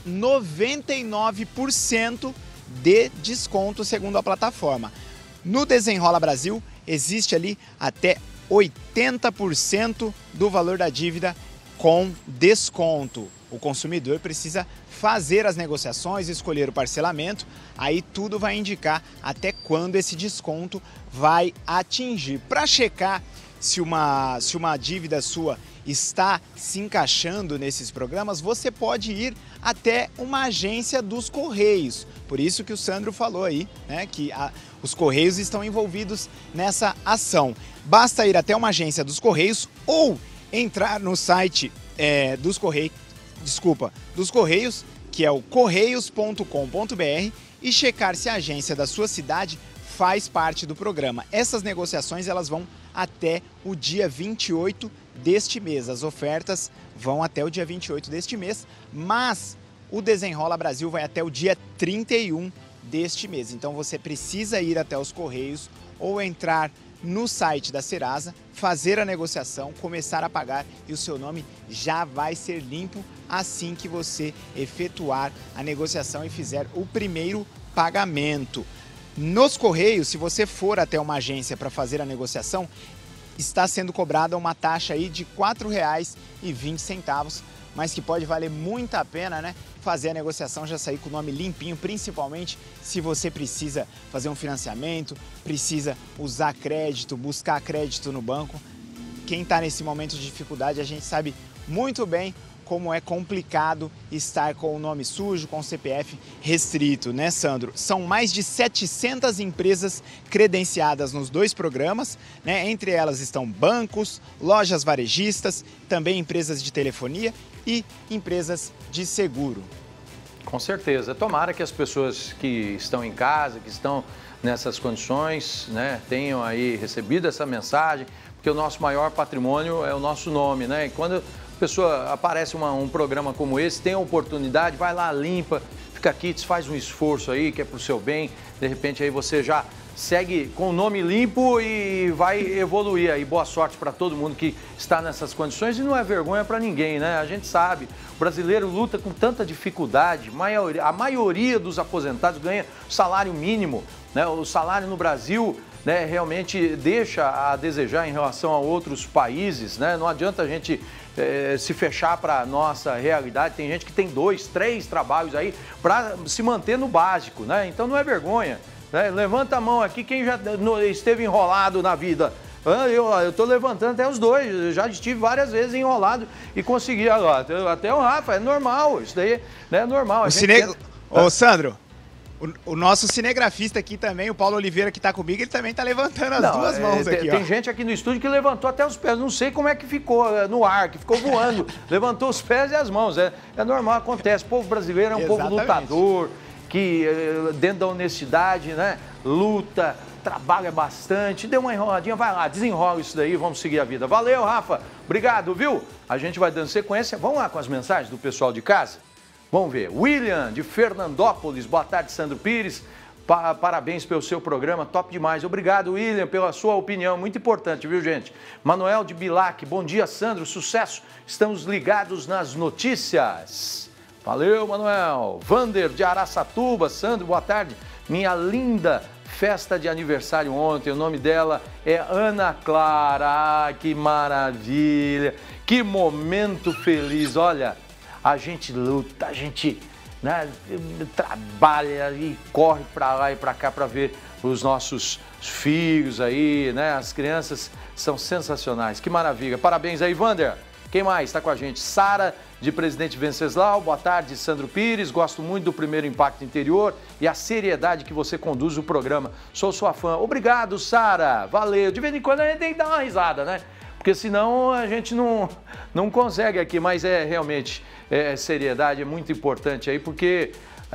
Speaker 10: 99% de desconto, segundo a plataforma. No Desenrola Brasil existe ali até 80% do valor da dívida com desconto. O consumidor precisa fazer as negociações, escolher o parcelamento, aí tudo vai indicar até quando esse desconto vai atingir. Para checar se uma dívida sua está se encaixando nesses programas, você pode ir até uma agência dos Correios. Por isso que o Sandro falou aí, né, que os Correios estão envolvidos nessa ação. Basta ir até uma agência dos Correios ou entrar no site dos Correios, que é o correios.com.br, e checar se a agência da sua cidade faz parte do programa. Essas negociações elas vão até o dia 28 deste mês. As ofertas vão até o dia 28 deste mês, mas o Desenrola Brasil vai até o dia 31 deste mês. Então você precisa ir até os Correios ou entrar no site da Serasa, fazer a negociação, começar a pagar e o seu nome já vai ser limpo assim que você efetuar a negociação e fizer o primeiro pagamento. Nos Correios, se você for até uma agência para fazer a negociação, está sendo cobrada uma taxa aí de R$ 4,20, mas que pode valer muito a pena, né? Fazer a negociação, já sair com o nome limpinho, principalmente se você precisa fazer um financiamento, precisa usar crédito, buscar crédito no banco. Quem está nesse momento de dificuldade, a gente sabe muito bem como é complicado estar com o nome sujo, com o CPF restrito, né, Sandro? São mais de 700 empresas credenciadas nos 2 programas, né? Entre elas estão bancos, lojas varejistas, também empresas de telefonia e empresas de seguro.
Speaker 1: Com certeza. Tomara que as pessoas que estão em casa, que estão nessas condições, né, tenham aí recebido essa mensagem, porque o nosso maior patrimônio é o nosso nome, né? E quando a pessoa aparece um programa como esse, tem a oportunidade, vai lá, limpa, fica aqui, faz um esforço aí, que é pro seu bem, de repente aí você já segue com o nome limpo e vai evoluir aí. Boa sorte para todo mundo que está nessas condições e não é vergonha para ninguém, né? A gente sabe, o brasileiro luta com tanta dificuldade, a maioria dos aposentados ganha salário mínimo, né? O salário no Brasil, né, realmente deixa a desejar em relação a outros países, né? Não adianta a gente se fechar para a nossa realidade. Tem gente que tem 2, 3 trabalhos aí para se manter no básico, né? Então não é vergonha, né? Levanta a mão aqui quem já esteve enrolado na vida. Eu estou levantando até os 2, eu já estive várias vezes enrolado e consegui agora. Até o Rafa, é normal, isso daí, né, é normal.
Speaker 10: Ô, Sandro, o nosso cinegrafista aqui também, o Paulo Oliveira, que está comigo, ele também está levantando as 2 mãos aqui.
Speaker 1: Tem gente aqui no estúdio que levantou até os pés, não sei como é que ficou no ar, que ficou voando, levantou os pés e as mãos, é normal, acontece. O povo brasileiro é um povo lutador, que dentro da honestidade, né, luta, trabalha bastante, deu uma enroladinha, vai lá, desenrola isso daí, vamos seguir a vida. Valeu, Rafa, obrigado, viu? A gente vai dando sequência, vamos lá com as mensagens do pessoal de casa? Vamos ver. William, de Fernandópolis. Boa tarde, Sandro Pires. Parabéns pelo seu programa, top demais. Obrigado, William, pela sua opinião, muito importante, viu, gente? Manuel de Bilac. Bom dia, Sandro. Sucesso. Estamos ligados nas notícias. Valeu, Manuel. Vander, de Araçatuba. Sandro, boa tarde. Minha linda festa de aniversário ontem. O nome dela é Ana Clara. Ah, que maravilha. Que momento feliz. Olha, a gente luta, a gente, né, trabalha e corre para lá e para cá para ver os nossos filhos aí, né? As crianças são sensacionais, que maravilha. Parabéns aí, Vander. Quem mais está com a gente? Sara, de Presidente Venceslau. Boa tarde, Sandro Pires. Gosto muito do Primeiro Impacto Interior e a seriedade que você conduz o programa. Sou sua fã. Obrigado, Sara. Valeu. De vez em quando a gente tem que dar uma risada, né? Porque senão a gente não consegue aqui, mas realmente... seriedade é muito importante aí, porque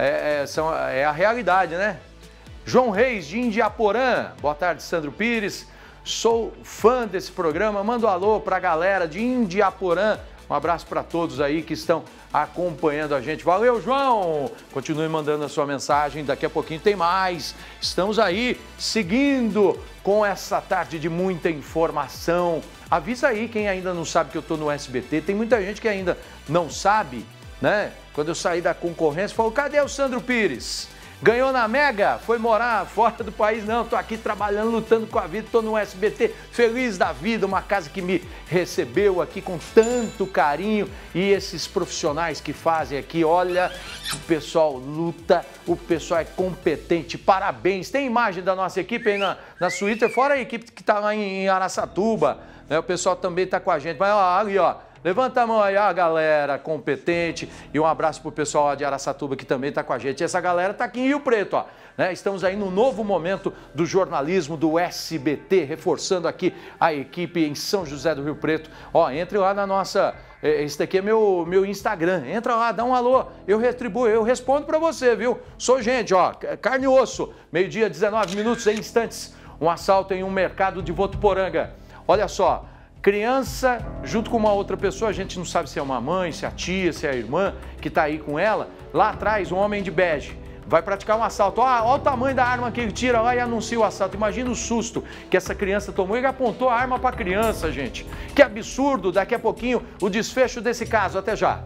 Speaker 1: é a realidade, né? João Reis, de Indiaporã. Boa tarde, Sandro Pires. Sou fã desse programa. Manda um alô para a galera de Indiaporã. Um abraço para todos aí que estão acompanhando a gente. Valeu, João! Continue mandando a sua mensagem. Daqui a pouquinho tem mais. Estamos aí seguindo com essa tarde de muita informação. Avisa aí quem ainda não sabe que eu estou no SBT. Tem muita gente que ainda não sabe, né? Quando eu saí da concorrência, falou, cadê o Sandro Pires? Ganhou na Mega? Foi morar fora do país? Não, estou aqui trabalhando, lutando com a vida, estou no SBT, feliz da vida, uma casa que me recebeu aqui com tanto carinho e esses profissionais que fazem aqui, olha, o pessoal luta, o pessoal é competente, parabéns. Tem imagem da nossa equipe aí na Twitter, fora a equipe que está lá em Araçatuba, né? O pessoal também está com a gente, mas ó, ali ó, levanta a mão aí, a galera competente, e um abraço pro pessoal lá de Araçatuba que também está com a gente. Essa galera está aqui em Rio Preto, ó, né? Estamos aí no novo momento do jornalismo do SBT, reforçando aqui a equipe em São José do Rio Preto. Ó, entre lá na nossa, esse daqui é meu Instagram, entra lá, dá um alô, eu retribuo, eu respondo para você, viu? Sou gente, ó, carne e osso, meio-dia, 19 minutos, em instantes, um assalto em um mercado de Votuporanga. Olha só, criança junto com uma outra pessoa, a gente não sabe se é uma mãe, se é a tia, se é a irmã que está aí com ela. Lá atrás, um homem de bege vai praticar um assalto. Olha o tamanho da arma que ele tira lá e anuncia o assalto. Imagina o susto que essa criança tomou. Ele apontou a arma para a criança, gente. Que absurdo. Daqui a pouquinho o desfecho desse caso. Até já.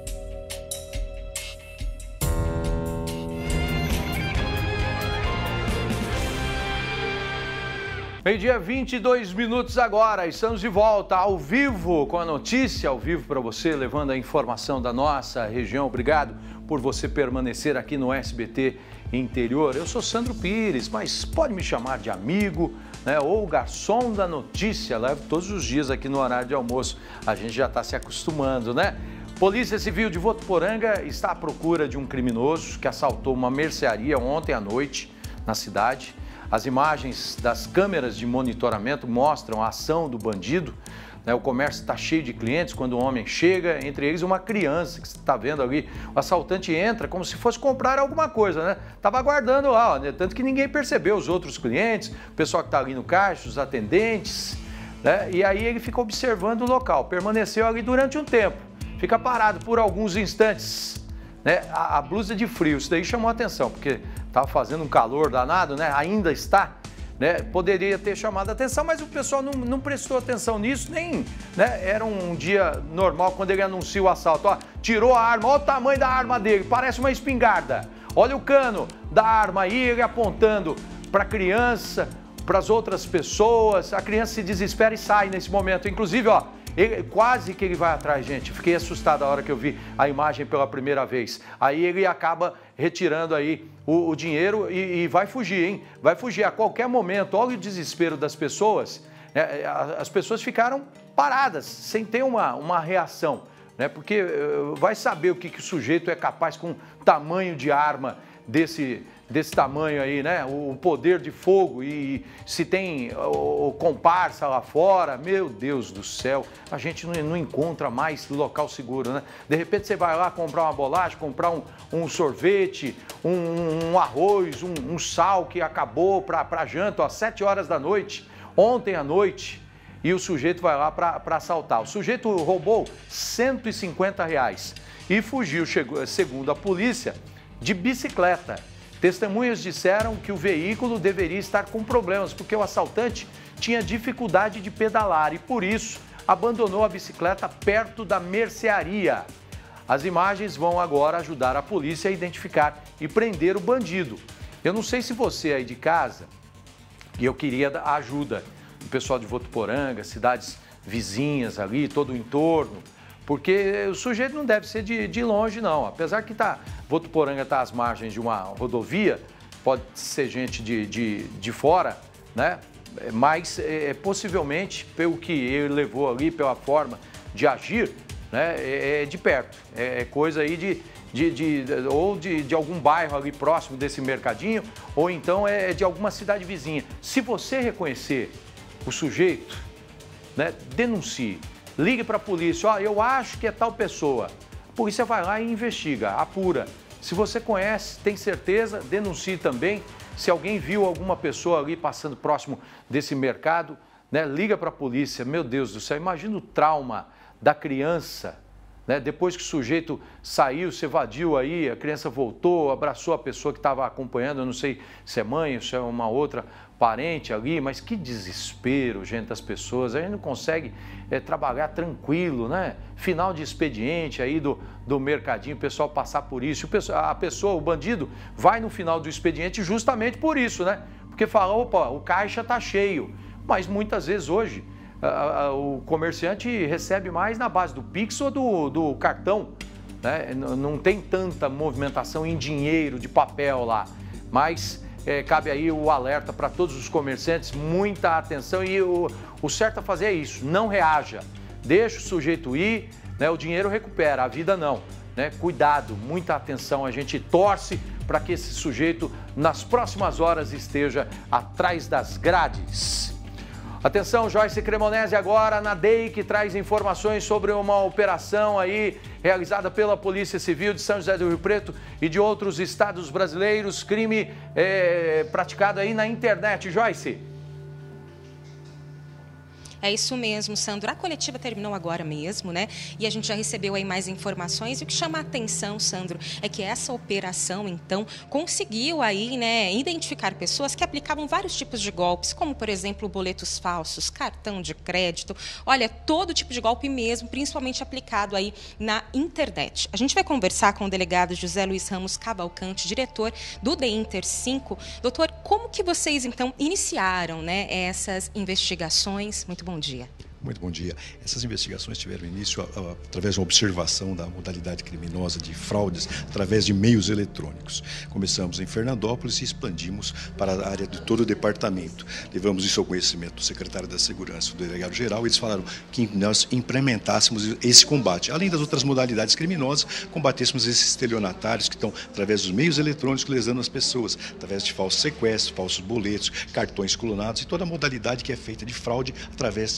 Speaker 1: Meio-dia, 22 minutos agora, estamos de volta ao vivo com a notícia, ao vivo para você, levando a informação da nossa região. Obrigado por você permanecer aqui no SBT Interior. Eu sou Sandro Pires, mas pode me chamar de amigo, né, ou garçom da notícia, levo todos os dias aqui no horário de almoço. A gente já está se acostumando, né? Polícia Civil de Votuporanga está à procura de um criminoso que assaltou uma mercearia ontem à noite na cidade. As imagens das câmeras de monitoramento mostram a ação do bandido. O comércio está cheio de clientes quando o homem chega, entre eles uma criança que você está vendo ali. O assaltante entra como se fosse comprar alguma coisa, né? Estava aguardando lá, né? Tanto que ninguém percebeu, os outros clientes, o pessoal que está ali no caixa, os atendentes, né? E aí ele fica observando o local, permaneceu ali durante um tempo, fica parado por alguns instantes, né? A blusa de frio, isso daí chamou a atenção, porque estava fazendo um calor danado, né? Ainda está. Né, poderia ter chamado a atenção, mas o pessoal não prestou atenção nisso, nem, né, era um dia normal quando ele anuncia o assalto. Ó, tirou a arma, olha o tamanho da arma dele, parece uma espingarda. Olha o cano da arma aí, ele apontando para a criança, para as outras pessoas. A criança se desespera e sai nesse momento. Inclusive, ó, quase que ele vai atrás, gente. Fiquei assustado a hora que eu vi a imagem pela primeira vez. Aí ele acaba retirando aí o dinheiro e vai fugir, hein? Vai fugir a qualquer momento. Olha o desespero das pessoas. Né? As pessoas ficaram paradas, sem ter uma reação, né? Porque vai saber o que o sujeito é capaz com tamanho de arma desse tamanho aí, né? O poder de fogo, e se tem o comparsa lá fora, meu Deus do céu, a gente não encontra mais local seguro, né? De repente você vai lá comprar uma bolacha, comprar um sorvete, um arroz, um sal que acabou para janta, às 7 horas da noite, ontem à noite, e o sujeito vai lá para assaltar. O sujeito roubou R$150 e fugiu, segundo a polícia, de bicicleta. Testemunhas disseram que o veículo deveria estar com problemas, porque o assaltante tinha dificuldade de pedalar e, por isso, abandonou a bicicleta perto da mercearia. As imagens vão agora ajudar a polícia a identificar e prender o bandido. Eu não sei se você aí de casa, e eu queria a ajuda do pessoal de Votuporanga, cidades vizinhas ali, todo o entorno, porque o sujeito não deve ser de longe, não. Apesar que Votuporanga está às margens de uma rodovia, pode ser gente de fora, né? Mas possivelmente, pelo que ele levou ali, pela forma de agir, né? É de perto. É coisa aí de algum bairro ali próximo desse mercadinho, ou então é de alguma cidade vizinha. Se você reconhecer o sujeito, né, denuncie. Ligue para a polícia, ó, eu acho que é tal pessoa. A polícia vai lá e investiga, apura. Se você conhece, tem certeza, denuncie também. Se alguém viu alguma pessoa ali passando próximo desse mercado, né, liga para a polícia. Meu Deus do céu, imagina o trauma da criança, né? Depois que o sujeito saiu, se evadiu aí, a criança voltou, abraçou a pessoa que estava acompanhando, eu não sei se é mãe, se é uma outra parente ali, mas que desespero, gente, das pessoas. A gente não consegue trabalhar tranquilo, né? Final de expediente aí do mercadinho, o pessoal passar por isso. O bandido, vai no final do expediente justamente por isso, né? Porque fala, opa, o caixa está cheio. Mas muitas vezes hoje o comerciante recebe mais na base do Pix ou do cartão, né? Não tem tanta movimentação em dinheiro, de papel lá, mas cabe aí o alerta para todos os comerciantes, muita atenção, e o certo a fazer é isso, não reaja, deixa o sujeito ir, né? O dinheiro recupera, a vida não, né? Cuidado, muita atenção, a gente torce para que esse sujeito nas próximas horas esteja atrás das grades. Atenção, Joyce Cremonese agora na DEI, que traz informações sobre uma operação aí realizada pela Polícia Civil de São José do Rio Preto e de outros estados brasileiros, crime praticado aí na internet. Joyce.
Speaker 2: É isso mesmo, Sandro. A coletiva terminou agora mesmo, né? E a gente já recebeu aí mais informações. E o que chama a atenção, Sandro, é que essa operação, então, conseguiu aí, né, identificar pessoas que aplicavam vários tipos de golpes, como, por exemplo, boletos falsos, cartão de crédito. Olha, todo tipo de golpe mesmo, principalmente aplicado aí na internet. A gente vai conversar com o delegado José Luiz Ramos Cavalcante, diretor do DEINTER 5. Doutor, como que vocês, então, iniciaram, né, essas investigações? Muito bom dia.
Speaker 11: Muito bom dia. Essas investigações tiveram início através de uma observação da modalidade criminosa de fraudes através de meios eletrônicos. Começamos em Fernandópolis e expandimos para a área de todo o departamento. Levamos isso ao conhecimento do secretário da Segurança, do delegado-geral, e eles falaram que nós implementássemos esse combate. Além das outras modalidades criminosas, combatêssemos esses estelionatários que estão, através dos meios eletrônicos, lesando as pessoas, através de falsos sequestros, falsos boletos, cartões clonados e toda a modalidade que é feita de fraude através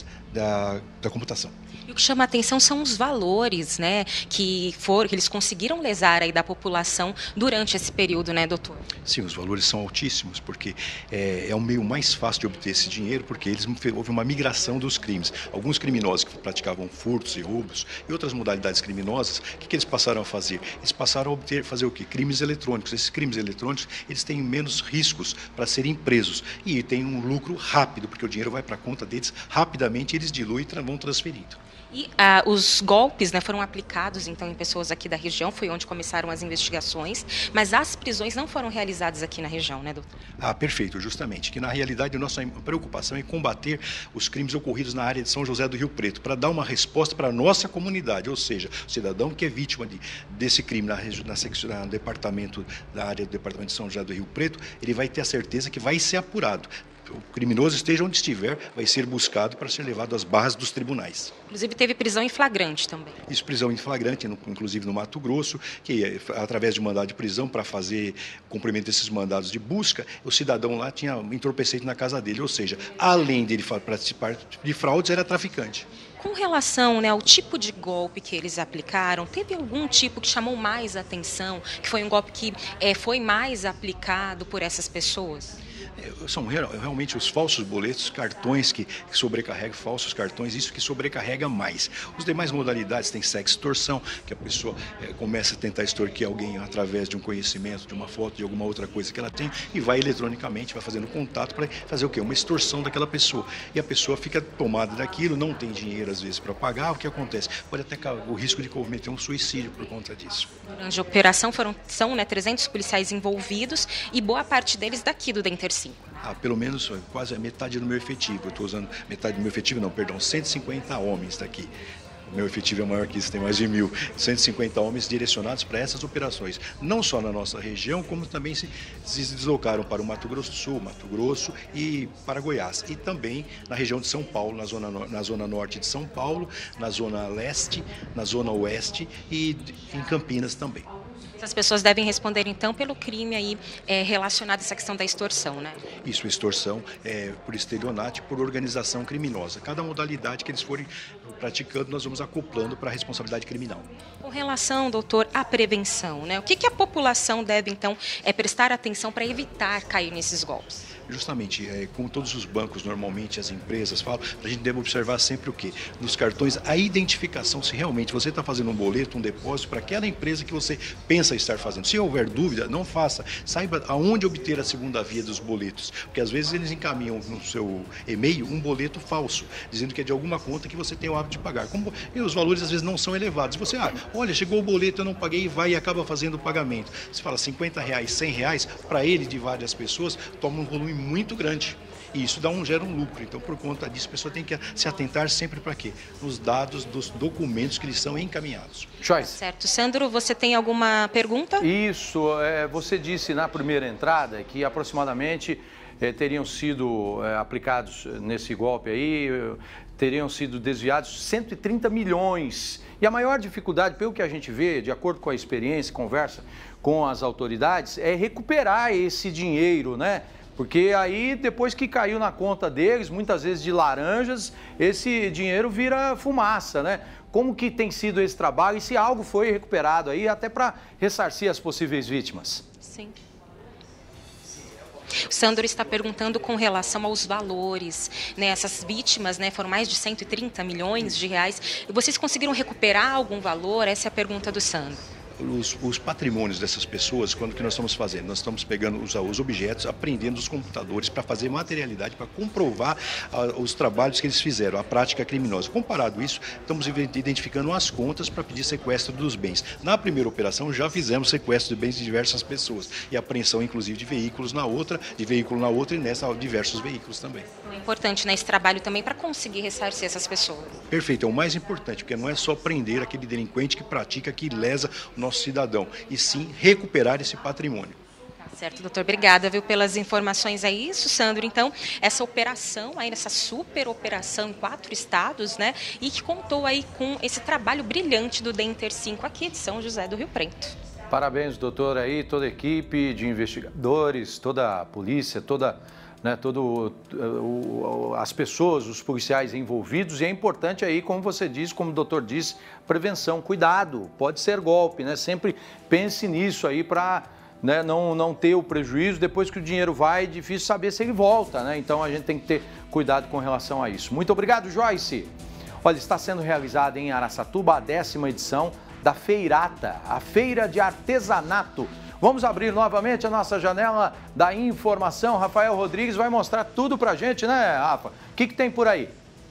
Speaker 11: da computação.
Speaker 2: E o que chama a atenção são os valores, né, que eles conseguiram lesar aí da população durante esse período, né, doutor?
Speaker 11: Sim, os valores são altíssimos, porque é o meio mais fácil de obter esse dinheiro, porque houve uma migração dos crimes. Alguns criminosos que praticavam furtos e roubos e outras modalidades criminosas, o que eles passaram a fazer? Eles passaram a fazer o quê? Crimes eletrônicos. Esses crimes eletrônicos, eles têm menos riscos para serem presos e têm um lucro rápido, porque o dinheiro vai para a conta deles rapidamente, eles diluem e vão transferindo.
Speaker 2: E os golpes, né, foram aplicados então em pessoas aqui da região, foi onde começaram as investigações, mas as prisões não foram realizadas aqui na região, né, doutor?
Speaker 11: Perfeito, justamente, que na realidade a nossa preocupação é combater os crimes ocorridos na área de São José do Rio Preto, para dar uma resposta para a nossa comunidade, ou seja, o cidadão que é vítima desse crime no departamento, da área do departamento de São José do Rio Preto, ele vai ter a certeza que vai ser apurado. O criminoso, esteja onde estiver, vai ser buscado para ser levado às barras dos tribunais.
Speaker 2: Inclusive teve prisão em flagrante também.
Speaker 11: Isso, prisão em flagrante, inclusive no Mato Grosso, que através de mandado de prisão, para fazer cumprimento desses mandados de busca, o cidadão lá tinha entorpecente na casa dele, ou seja, além dele participar de fraudes, era traficante.
Speaker 2: Com relação, né, ao tipo de golpe que eles aplicaram, teve algum tipo que chamou mais atenção, que foi um golpe que foi mais aplicado por essas pessoas?
Speaker 11: São realmente os falsos boletos, cartões que sobrecarregam, falsos cartões, isso que sobrecarrega mais. Os demais modalidades tem sextorção, que a pessoa começa a tentar extorquir alguém através de um conhecimento, de uma foto, de alguma outra coisa que ela tem, e vai eletronicamente, vai fazendo contato para fazer o quê? Uma extorsão daquela pessoa. E a pessoa fica tomada daquilo, não tem dinheiro às vezes para pagar, o que acontece? Pode até o risco de cometer um suicídio por conta disso.
Speaker 2: Durante a operação são 300 policiais envolvidos e boa parte deles daqui do DENTER 5.
Speaker 11: Pelo menos quase a metade do meu efetivo. Eu estou usando metade do meu efetivo, 150 homens daqui. O meu efetivo é maior que isso, tem mais de 1.000. 150 homens direcionados para essas operações. Não só na nossa região, como também se deslocaram para o Mato Grosso do Sul, Mato Grosso e para Goiás. E também na região de São Paulo, na zona norte de São Paulo, na zona leste, na zona oeste e em Campinas também.
Speaker 2: Essas pessoas devem responder, então, pelo crime aí relacionado a essa questão da extorsão, né?
Speaker 11: Isso, extorsão, por estelionato e por organização criminosa. Cada modalidade que eles forem praticando, nós vamos acoplando para a responsabilidade criminal.
Speaker 2: Com relação, doutor, à prevenção, né? O que a população deve, então, prestar atenção para evitar cair nesses golpes?
Speaker 11: Justamente, como todos os bancos, normalmente as empresas falam, a gente deve observar sempre o quê? Nos cartões, a identificação, se realmente você está fazendo um boleto, um depósito para aquela empresa que você pensa estar fazendo. Se houver dúvida, não faça. Saiba aonde obter a segunda via dos boletos, porque às vezes eles encaminham no seu e-mail um boleto falso, dizendo que é de alguma conta que você tem o hábito de pagar. E os valores às vezes não são elevados. Você, olha, chegou o boleto, eu não paguei, e vai e acaba fazendo o pagamento. Você fala R$50, R$100, para ele, de várias pessoas, toma um volume muito grande. E isso gera um lucro. Então, por conta disso, a pessoa tem que se atentar sempre para quê? Nos dados dos documentos que lhes são encaminhados.
Speaker 1: Joyce.
Speaker 2: Certo. Sandro, você tem alguma pergunta?
Speaker 1: Isso. Você disse na primeira entrada que aproximadamente teriam sido aplicados nesse golpe aí, teriam sido desviados 130 milhões. E a maior dificuldade, pelo que a gente vê, de acordo com a experiência, conversa com as autoridades, é recuperar esse dinheiro, né? Porque aí, depois que caiu na conta deles, muitas vezes de laranjas, esse dinheiro vira fumaça, né? Como que tem sido esse trabalho e se algo foi recuperado aí, até para ressarcir as possíveis vítimas?
Speaker 2: Sim. O Sandro está perguntando com relação aos valores, né? Essas vítimas, né, foram mais de 130 milhões de reais. E vocês conseguiram recuperar algum valor? Essa é a pergunta do Sandro.
Speaker 11: os patrimônios dessas pessoas, quando que nós estamos fazendo? Nós estamos pegando os objetos, aprendendo os computadores para fazer materialidade, para comprovar os trabalhos que eles fizeram, a prática criminosa. Comparado isso, estamos identificando as contas para pedir sequestro dos bens. Na primeira operação já fizemos sequestro de bens de diversas pessoas e apreensão inclusive de veículos na outra, e nessa diversos veículos também.
Speaker 2: É importante, né, esse trabalho também para conseguir ressarcir essas pessoas.
Speaker 11: Perfeito, é o mais importante, porque não é só prender aquele delinquente que pratica, que lesa o nosso cidadão, e sim recuperar esse patrimônio.
Speaker 2: Tá certo, doutor. Obrigada, viu, pelas informações. É isso, Sandro. Então, essa operação aí, essa super operação em 4 estados, né, e que contou aí com esse trabalho brilhante do DEM-INTER 5 aqui de São José do Rio Preto.
Speaker 1: Parabéns, doutor, aí, toda a equipe de investigadores, toda a polícia, as pessoas, os policiais envolvidos. E é importante aí, como você disse, como o doutor disse, prevenção, cuidado, pode ser golpe, né? Sempre pense nisso aí para, né, não ter o prejuízo. Depois que o dinheiro vai, é difícil saber se ele volta, né? Então a gente tem que ter cuidado com relação a isso. Muito obrigado, Joyce. Olha, está sendo realizada em Araçatuba a 10ª edição da Feirata, a Feira de Artesanato. Vamos abrir novamente a nossa janela da informação. Rafael Rodrigues vai mostrar tudo pra gente, né, Rafa? O que tem por aí?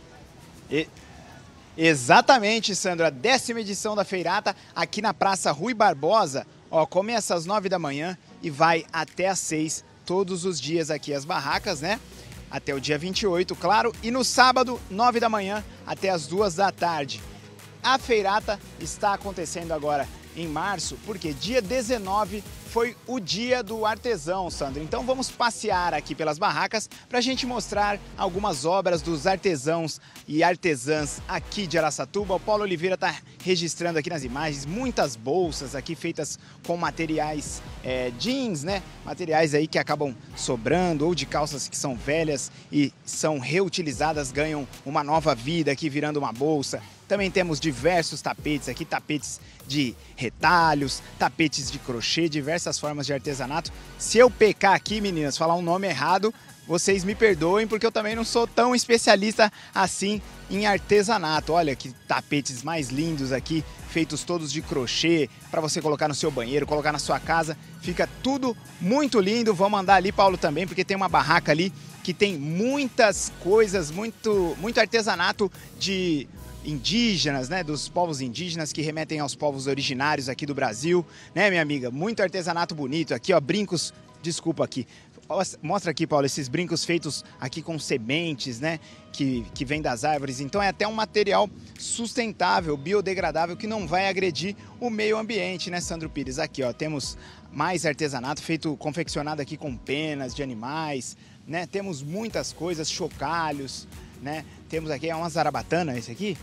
Speaker 10: Exatamente, Sandro. A 10ª edição da Feirata aqui na Praça Rui Barbosa. Ó, começa às 9 da manhã e vai até às 6, todos os dias aqui as barracas, né? Até o dia 28, claro. E no sábado, 9 da manhã até às 2 da tarde. A Feirata está acontecendo agora em março, porque dia 19 foi o dia do artesão, Sandro. Então vamos passear aqui pelas barracas para a gente mostrar algumas obras dos artesãos e artesãs aqui de Araçatuba. O Paulo Oliveira está registrando aqui nas imagens muitas bolsas aqui feitas com materiais jeans, né? Materiais aí que acabam sobrando, ou de calças que são velhas e são reutilizadas, ganham uma nova vida aqui virando uma bolsa. Também temos diversos tapetes aqui, tapetes de retalhos, tapetes de crochê, diversas formas de artesanato. Se eu pecar aqui, meninas, falar um nome errado, vocês me perdoem, porque eu também não sou tão especialista assim em artesanato. Olha que tapetes mais lindos aqui, feitos todos de crochê, para você colocar no seu banheiro, colocar na sua casa. Fica tudo muito lindo. Vamos andar ali, Paulo, também, porque tem uma barraca ali que tem muitas coisas, muito artesanato de indígenas, né, dos povos indígenas que remetem aos povos originários aqui do Brasil, né, minha amiga? Muito artesanato bonito aqui, ó, brincos, desculpa aqui, mostra aqui, Paulo, esses brincos feitos aqui com sementes, né, que vem das árvores. Então é até um material sustentável, biodegradável, que não vai agredir o meio ambiente, né, Sandro Pires? Aqui, ó, temos mais artesanato feito, confeccionado aqui com penas de animais, né, temos muitas coisas, chocalhos, né, temos aqui, é uma zarabatana esse aqui?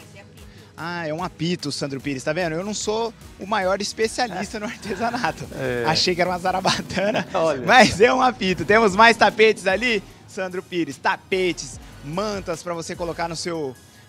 Speaker 10: Ah, é um apito, Sandro Pires, tá vendo? Eu não sou o maior especialista no artesanato. Achei que era uma zarabatana, mas é um apito. Temos mais tapetes ali, Sandro Pires, tapetes, mantas para você colocar no seu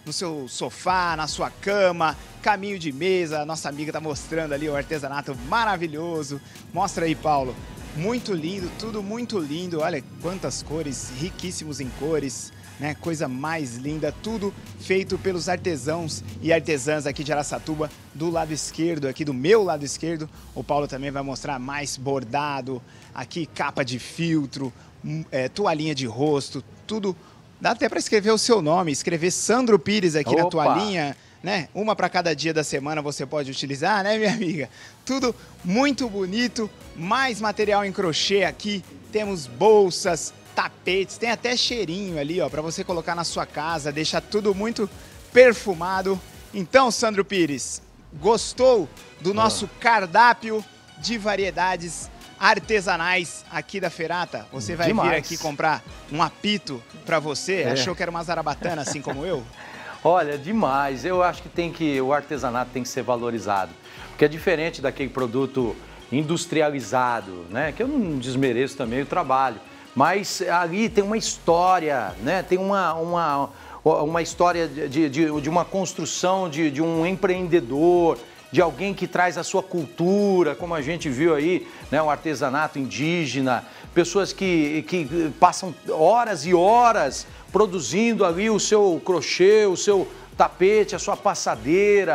Speaker 10: sofá, na sua cama, caminho de mesa. A nossa amiga tá mostrando ali o artesanato maravilhoso. Mostra aí, Paulo. Muito lindo, tudo muito lindo. Olha quantas cores, riquíssimos em cores, né? Coisa mais linda, tudo feito pelos artesãos e artesãs aqui de Araçatuba. Do lado esquerdo, aqui do meu lado esquerdo, o Paulo também vai mostrar mais bordado, aqui capa de filtro, toalhinha de rosto, tudo. Dá até para escrever o seu nome, escrever Sandro Pires aqui na toalhinha, né? Uma para cada dia da semana você pode utilizar, né, minha amiga? Tudo muito bonito, mais material em crochê aqui, temos bolsas, tapetes, tem até cheirinho ali, ó, para você colocar na sua casa, deixar tudo muito perfumado. Então, Sandro Pires, gostou do nosso cardápio de variedades artesanais aqui da Feirata? Você vai vir aqui comprar um apito para você? Achou que era uma zarabatana, assim como eu?
Speaker 1: Olha, demais. Eu acho que o artesanato tem que ser valorizado, porque é diferente daquele produto industrializado, né? Que eu não desmereço também o trabalho. Mas ali tem uma história, né? Tem uma história de uma construção de um empreendedor, de alguém que traz a sua cultura, como a gente viu aí, né? O artesanato indígena, pessoas que passam horas e horas produzindo ali o seu crochê, o seu tapete, a sua passadeira,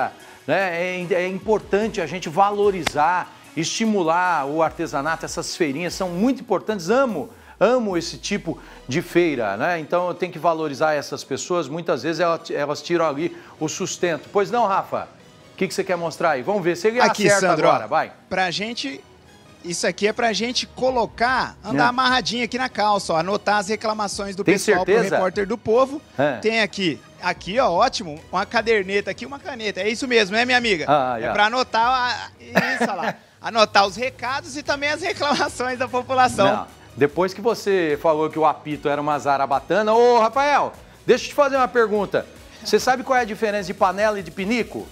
Speaker 1: né? É importante a gente valorizar, estimular o artesanato, essas feirinhas são muito importantes, amo esse tipo de feira, né? Então eu tenho que valorizar essas pessoas, muitas vezes elas tiram ali o sustento. Pois não, Rafa? O que você quer mostrar aí? Vamos ver se ele acerta
Speaker 10: Sandro,
Speaker 1: agora, vai.
Speaker 10: Pra gente, isso aqui é pra gente colocar, andar amarradinho aqui na calça, ó, anotar as reclamações do pessoal pro Repórter do Povo. Tem aqui, ó, ótimo, uma caderneta aqui, uma caneta, é isso mesmo, né, minha amiga? É pra anotar, isso, olha lá, anotar os recados e também as reclamações da população.
Speaker 1: Não. Depois que você falou que o apito era uma zarabatana, ô Rafael, deixa eu te fazer uma pergunta. Você sabe qual é a diferença de panela e de pinico?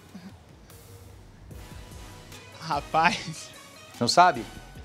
Speaker 10: Rapaz...
Speaker 1: Não sabe?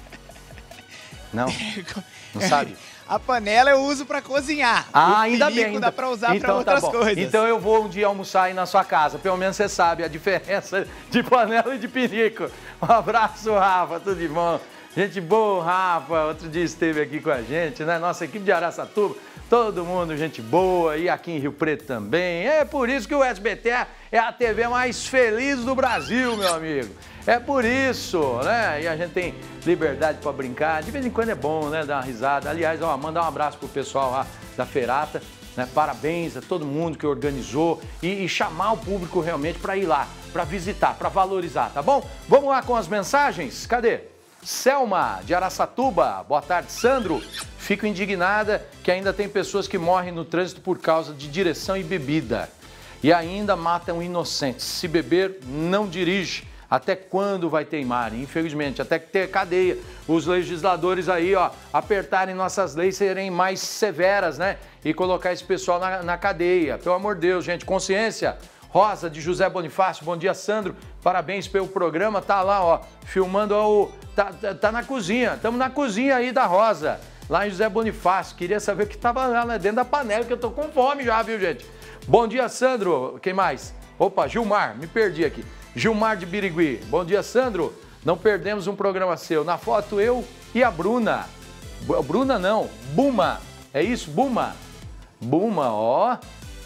Speaker 1: Não? Não sabe?
Speaker 10: A panela eu uso pra cozinhar.
Speaker 1: Ainda bem.
Speaker 10: Ainda dá pra usar pra outras coisas.
Speaker 1: Então eu vou um dia almoçar aí na sua casa. Pelo menos você sabe a diferença de panela e de pinico. Um abraço, Rafa. Tudo de bom. Gente boa, Rafa. Outro dia esteve aqui com a gente, né? Nossa equipe de Araçatuba. Todo mundo, gente boa. E aqui em Rio Preto também. É por isso que o SBT é a TV mais feliz do Brasil, meu amigo. É por isso, né? E a gente tem liberdade para brincar. De vez em quando é bom, né? Dar uma risada. Aliás, ó, mandar um abraço pro pessoal lá da Ferata, né? Parabéns a todo mundo que organizou e chamar o público realmente para ir lá, para visitar, para valorizar, tá bom? Vamos lá com as mensagens? Cadê? Selma, de Araçatuba. Boa tarde, Sandro. Fico indignada que ainda tem pessoas que morrem no trânsito por causa de direção e bebida. E ainda matam inocentes. Se beber, não dirige. Até quando vai teimar? Infelizmente, até que ter cadeia. Os legisladores aí, ó, apertarem nossas leis, serem mais severas, né? E colocar esse pessoal na cadeia. Pelo amor de Deus, gente, consciência. Rosa, de José Bonifácio. Bom dia, Sandro. Parabéns pelo programa. Tá lá, ó, filmando tá na cozinha. Estamos na cozinha aí da Rosa, lá em José Bonifácio. Queria saber o que estava lá dentro da panela, que eu tô com fome já, viu, gente? Bom dia, Sandro. Quem mais? Opa, Gilmar, me perdi aqui. Gilmar de Birigui. Bom dia, Sandro. Não perdemos um programa seu. Na foto, eu e a Bruna. Bruna não, Buma. É isso, Buma? Buma, ó.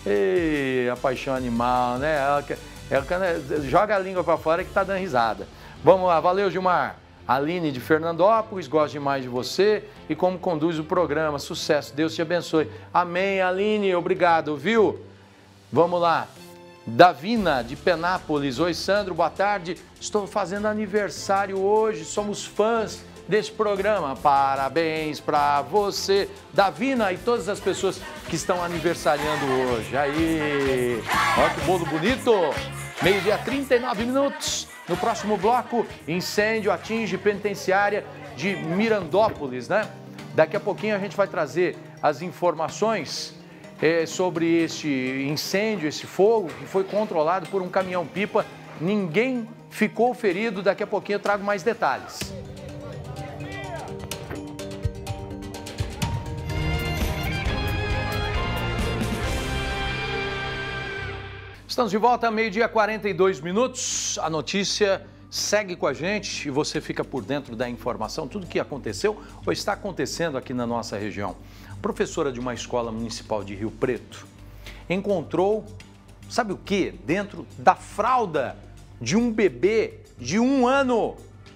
Speaker 1: Ei, a paixão animal, né? Ela joga a língua pra fora que tá dando risada. Vamos lá, valeu, Gilmar. Aline de Fernandópolis, gosto demais de você e como conduz o programa. Sucesso, Deus te abençoe. Amém, Aline, obrigado, viu? Vamos lá. Davina, de Penápolis. Oi, Sandro, boa tarde. Estou fazendo aniversário hoje, somos fãs desse programa. Parabéns para você, Davina, e todas as pessoas que estão aniversariando hoje. Aí, olha que bolo bonito. Meio-dia, 39 minutos. No próximo bloco, incêndio atinge penitenciária de Mirandópolis, né? Daqui a pouquinho a gente vai trazer as informações sobre este incêndio, esse fogo que foi controlado por um caminhão-pipa. Ninguém ficou ferido. Daqui a pouquinho eu trago mais detalhes. Estamos de volta a meio-dia, 42 minutos. A notícia segue com a gente e você fica por dentro da informação, tudo que aconteceu ou está acontecendo aqui na nossa região. Professora de uma escola municipal de Rio Preto encontrou, sabe o que? Dentro da fralda de um bebê de 1 ano.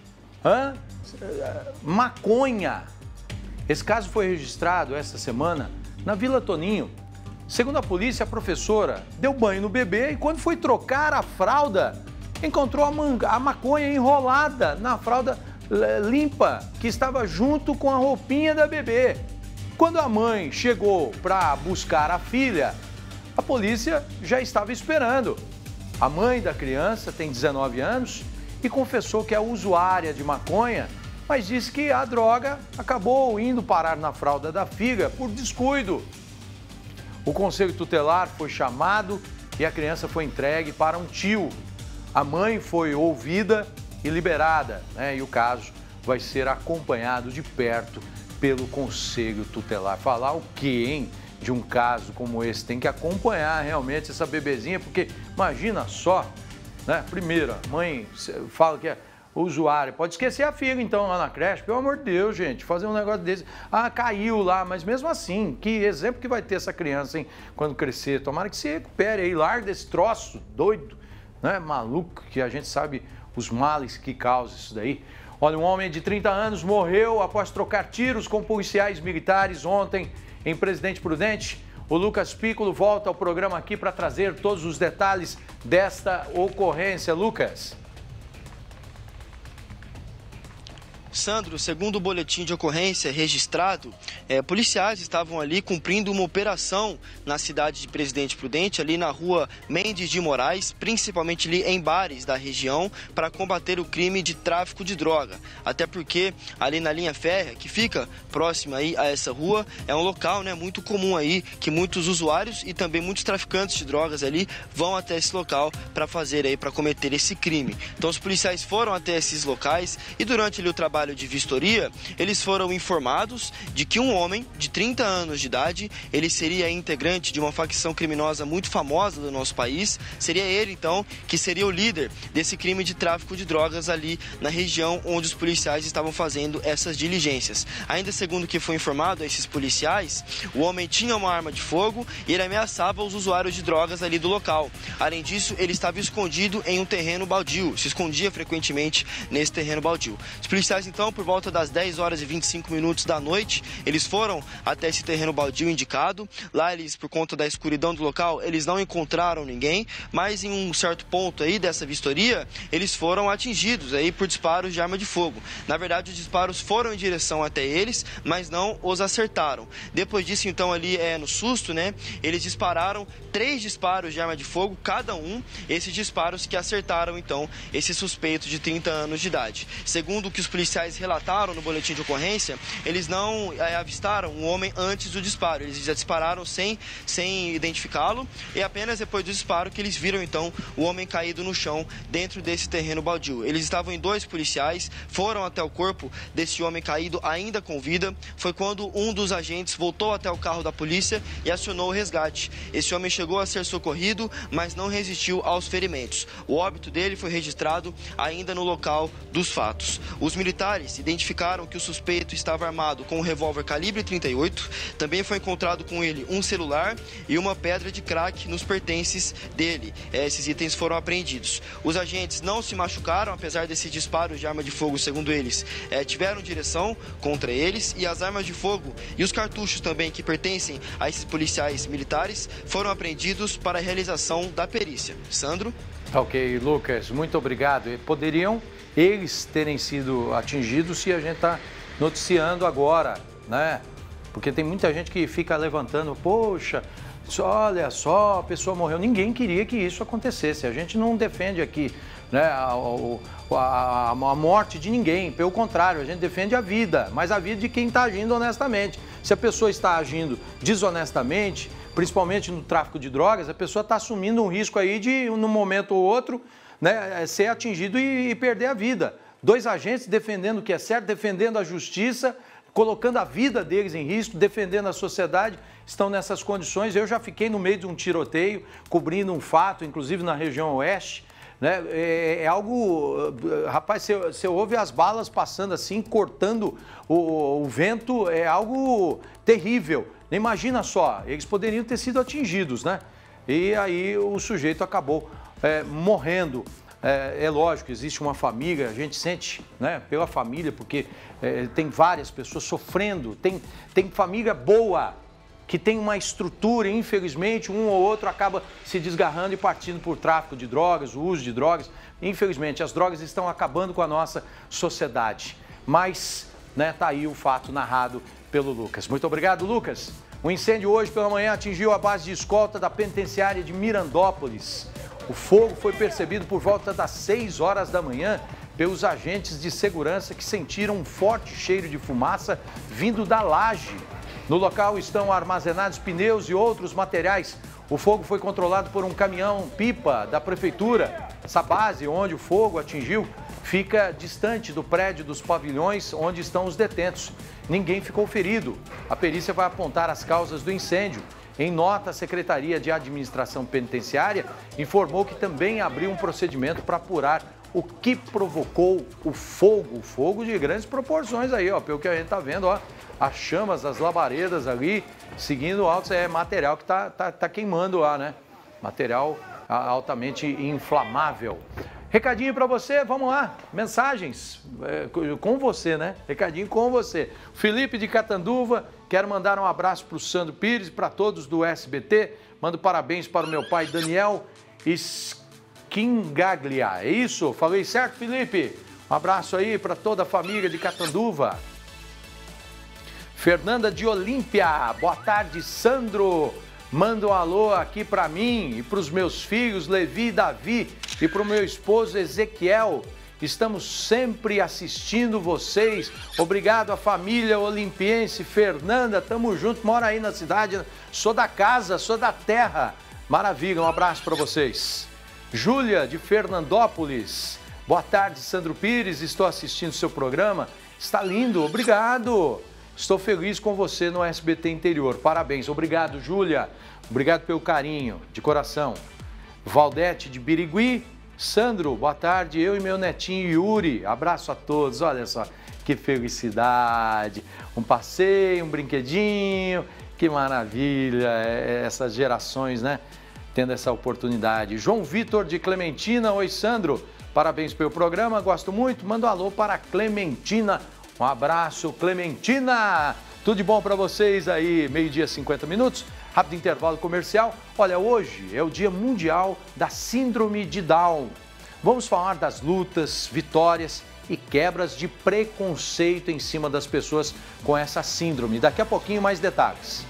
Speaker 1: Maconha. Esse caso foi registrado essa semana na Vila Toninho. Segundo a polícia, a professora deu banho no bebê e quando foi trocar a fralda, encontrou a maconha enrolada na fralda limpa que estava junto com a roupinha da bebê. Quando a mãe chegou para buscar a filha, a polícia já estava esperando. A mãe da criança tem 19 anos e confessou que é usuária de maconha, mas disse que a droga acabou indo parar na fralda da filha por descuido. O conselho tutelar foi chamado e a criança foi entregue para um tio. A mãe foi ouvida e liberada, né? E o caso vai ser acompanhado de perto pelo conselho tutelar. Falar o quê, hein? De um caso como esse, tem que acompanhar realmente essa bebezinha, porque imagina só, né? Primeiro, a mãe fala que é usuária, pode esquecer a filha então lá na creche, pelo amor de Deus, gente, fazer um negócio desse. Ah, caiu lá, mas mesmo assim, que exemplo que vai ter essa criança, hein, quando crescer? Tomara que se recupere aí, larga esse troço doido, né, maluco, que a gente sabe os males que causa isso daí. Olha, um homem de 30 anos morreu após trocar tiros com policiais militares ontem em Presidente Prudente. O Lucas Piccolo volta ao programa aqui para trazer todos os detalhes desta ocorrência. Lucas.
Speaker 3: Sandro, segundo o boletim de ocorrência registrado, policiais estavam ali cumprindo uma operação na cidade de Presidente Prudente, ali na rua Mendes de Moraes, principalmente ali em bares da região, para combater o crime de tráfico de droga. Até porque ali na linha férrea, que fica próxima aí a essa rua, é um local, né, muito comum aí, que muitos usuários e também muitos traficantes de drogas ali vão até esse local para cometer esse crime. Então os policiais foram até esses locais e durante ali o trabalho de vistoria, eles foram informados de que um homem de 30 anos de idade, ele seria integrante de uma facção criminosa muito famosa do nosso país, seria ele então que seria o líder desse crime de tráfico de drogas ali na região onde os policiais estavam fazendo essas diligências. Ainda segundo o que foi informado a esses policiais, o homem tinha uma arma de fogo e ele ameaçava os usuários de drogas ali do local. Além disso, ele estava escondido em um terreno baldio, se escondia frequentemente nesse terreno baldio. Os policiais então, por volta das 10 horas e 25 minutos da noite, eles foram até esse terreno baldio indicado. Lá eles, por conta da escuridão do local, eles não encontraram ninguém, mas em um certo ponto aí dessa vistoria, eles foram atingidos aí por disparos de arma de fogo. Na verdade, os disparos foram em direção até eles, mas não os acertaram. Depois disso, então, ali no susto, né, eles dispararam 3 disparos de arma de fogo, cada um, esses disparos que acertaram, então, esse suspeito de 30 anos de idade. Segundo o que os policiais relataram no boletim de ocorrência, eles não avistaram o homem antes do disparo. Eles já dispararam sem identificá-lo e apenas depois do disparo que eles viram então o homem caído no chão dentro desse terreno baldio. Eles estavam em 2 policiais, foram até o corpo desse homem caído ainda com vida. Foi quando um dos agentes voltou até o carro da polícia e acionou o resgate. Esse homem chegou a ser socorrido, mas não resistiu aos ferimentos. O óbito dele foi registrado ainda no local dos fatos. Os militares identificaram que o suspeito estava armado com um revólver calibre 38. Também foi encontrado com ele um celular e uma pedra de crack nos pertences dele. Esses itens foram apreendidos. Os agentes não se machucaram, apesar desses disparos de arma de fogo, segundo eles, tiveram direção contra eles, e as armas de fogo e os cartuchos também que pertencem a esses policiais militares foram apreendidos para a realização da perícia. Sandro?
Speaker 1: Ok, Lucas, muito obrigado. Poderiam eles terem sido atingidos se a gente está noticiando agora, né? Porque tem muita gente que fica levantando, poxa, olha só, a pessoa morreu. Ninguém queria que isso acontecesse. A gente não defende aqui, né, a morte de ninguém. Pelo contrário, a gente defende a vida, mas a vida de quem está agindo honestamente. Se a pessoa está agindo desonestamente, principalmente no tráfico de drogas, a pessoa está assumindo um risco aí de, num momento ou outro, né, ser atingido e perder a vida. 2 agentes defendendo o que é certo, defendendo a justiça, colocando a vida deles em risco, defendendo a sociedade, estão nessas condições. Eu já fiquei no meio de um tiroteio, cobrindo um fato, inclusive na região oeste, né? É algo, rapaz, você ouve as balas passando assim, cortando o vento, é algo terrível. Imagina só, eles poderiam ter sido atingidos, né? E aí o sujeito acabou morrendo. É lógico, existe uma família, a gente sente, né, pela família, porque tem várias pessoas sofrendo, tem família boa, que tem uma estrutura, e infelizmente um ou outro acaba se desgarrando e partindo por tráfico de drogas, o uso de drogas. Infelizmente, as drogas estão acabando com a nossa sociedade. Mas, né, tá aí o fato narrado pelo Lucas. Muito obrigado, Lucas. O incêndio hoje pela manhã atingiu a base de escolta da penitenciária de Mirandópolis. O fogo foi percebido por volta das 6 horas da manhã pelos agentes de segurança que sentiram um forte cheiro de fumaça vindo da laje. No local estão armazenados pneus e outros materiais. O fogo foi controlado por um caminhão-pipa da prefeitura. Essa base onde o fogo atingiu fica distante do prédio dos pavilhões onde estão os detentos. Ninguém ficou ferido. A perícia vai apontar as causas do incêndio. Em nota, a Secretaria de Administração Penitenciária informou que também abriu um procedimento para apurar o que provocou o fogo de grandes proporções aí, ó, pelo que a gente está vendo, ó, as chamas, as labaredas ali, seguindo altos, é material que tá queimando lá, né? Material altamente inflamável. Recadinho para você, vamos lá, mensagens com você, né? Recadinho com você. Felipe de Catanduva, quero mandar um abraço para o Sandro Pires, para todos do SBT. Mando parabéns para o meu pai Daniel Skingaglia. É isso? Falei certo, Felipe? Um abraço aí para toda a família de Catanduva. Fernanda de Olímpia, boa tarde, Sandro. Manda um alô aqui para mim e para os meus filhos, Levi e Davi, e para o meu esposo Ezequiel. Estamos sempre assistindo vocês. Obrigado à família olimpiense. Fernanda, tamo junto, mora aí na cidade. Sou da casa, sou da terra. Maravilha, um abraço para vocês. Júlia, de Fernandópolis. Boa tarde, Sandro Pires. Estou assistindo seu programa. Está lindo, obrigado. Estou feliz com você no SBT Interior. Parabéns. Obrigado, Júlia. Obrigado pelo carinho, de coração. Valdete de Birigui. Sandro, boa tarde. Eu e meu netinho Yuri. Abraço a todos. Olha só, que felicidade. Um passeio, um brinquedinho. Que maravilha. Essas gerações, né? Tendo essa oportunidade. João Vitor de Clementina. Oi, Sandro. Parabéns pelo programa. Gosto muito. Manda um alô para Clementina. Um abraço, Clementina. Tudo de bom para vocês aí, 12h 50 minutos. Rápido intervalo comercial. Olha, hoje é o Dia Mundial da Síndrome de Down. Vamos falar das lutas, vitórias e quebras de preconceito em cima das pessoas com essa síndrome. Daqui a pouquinho mais detalhes.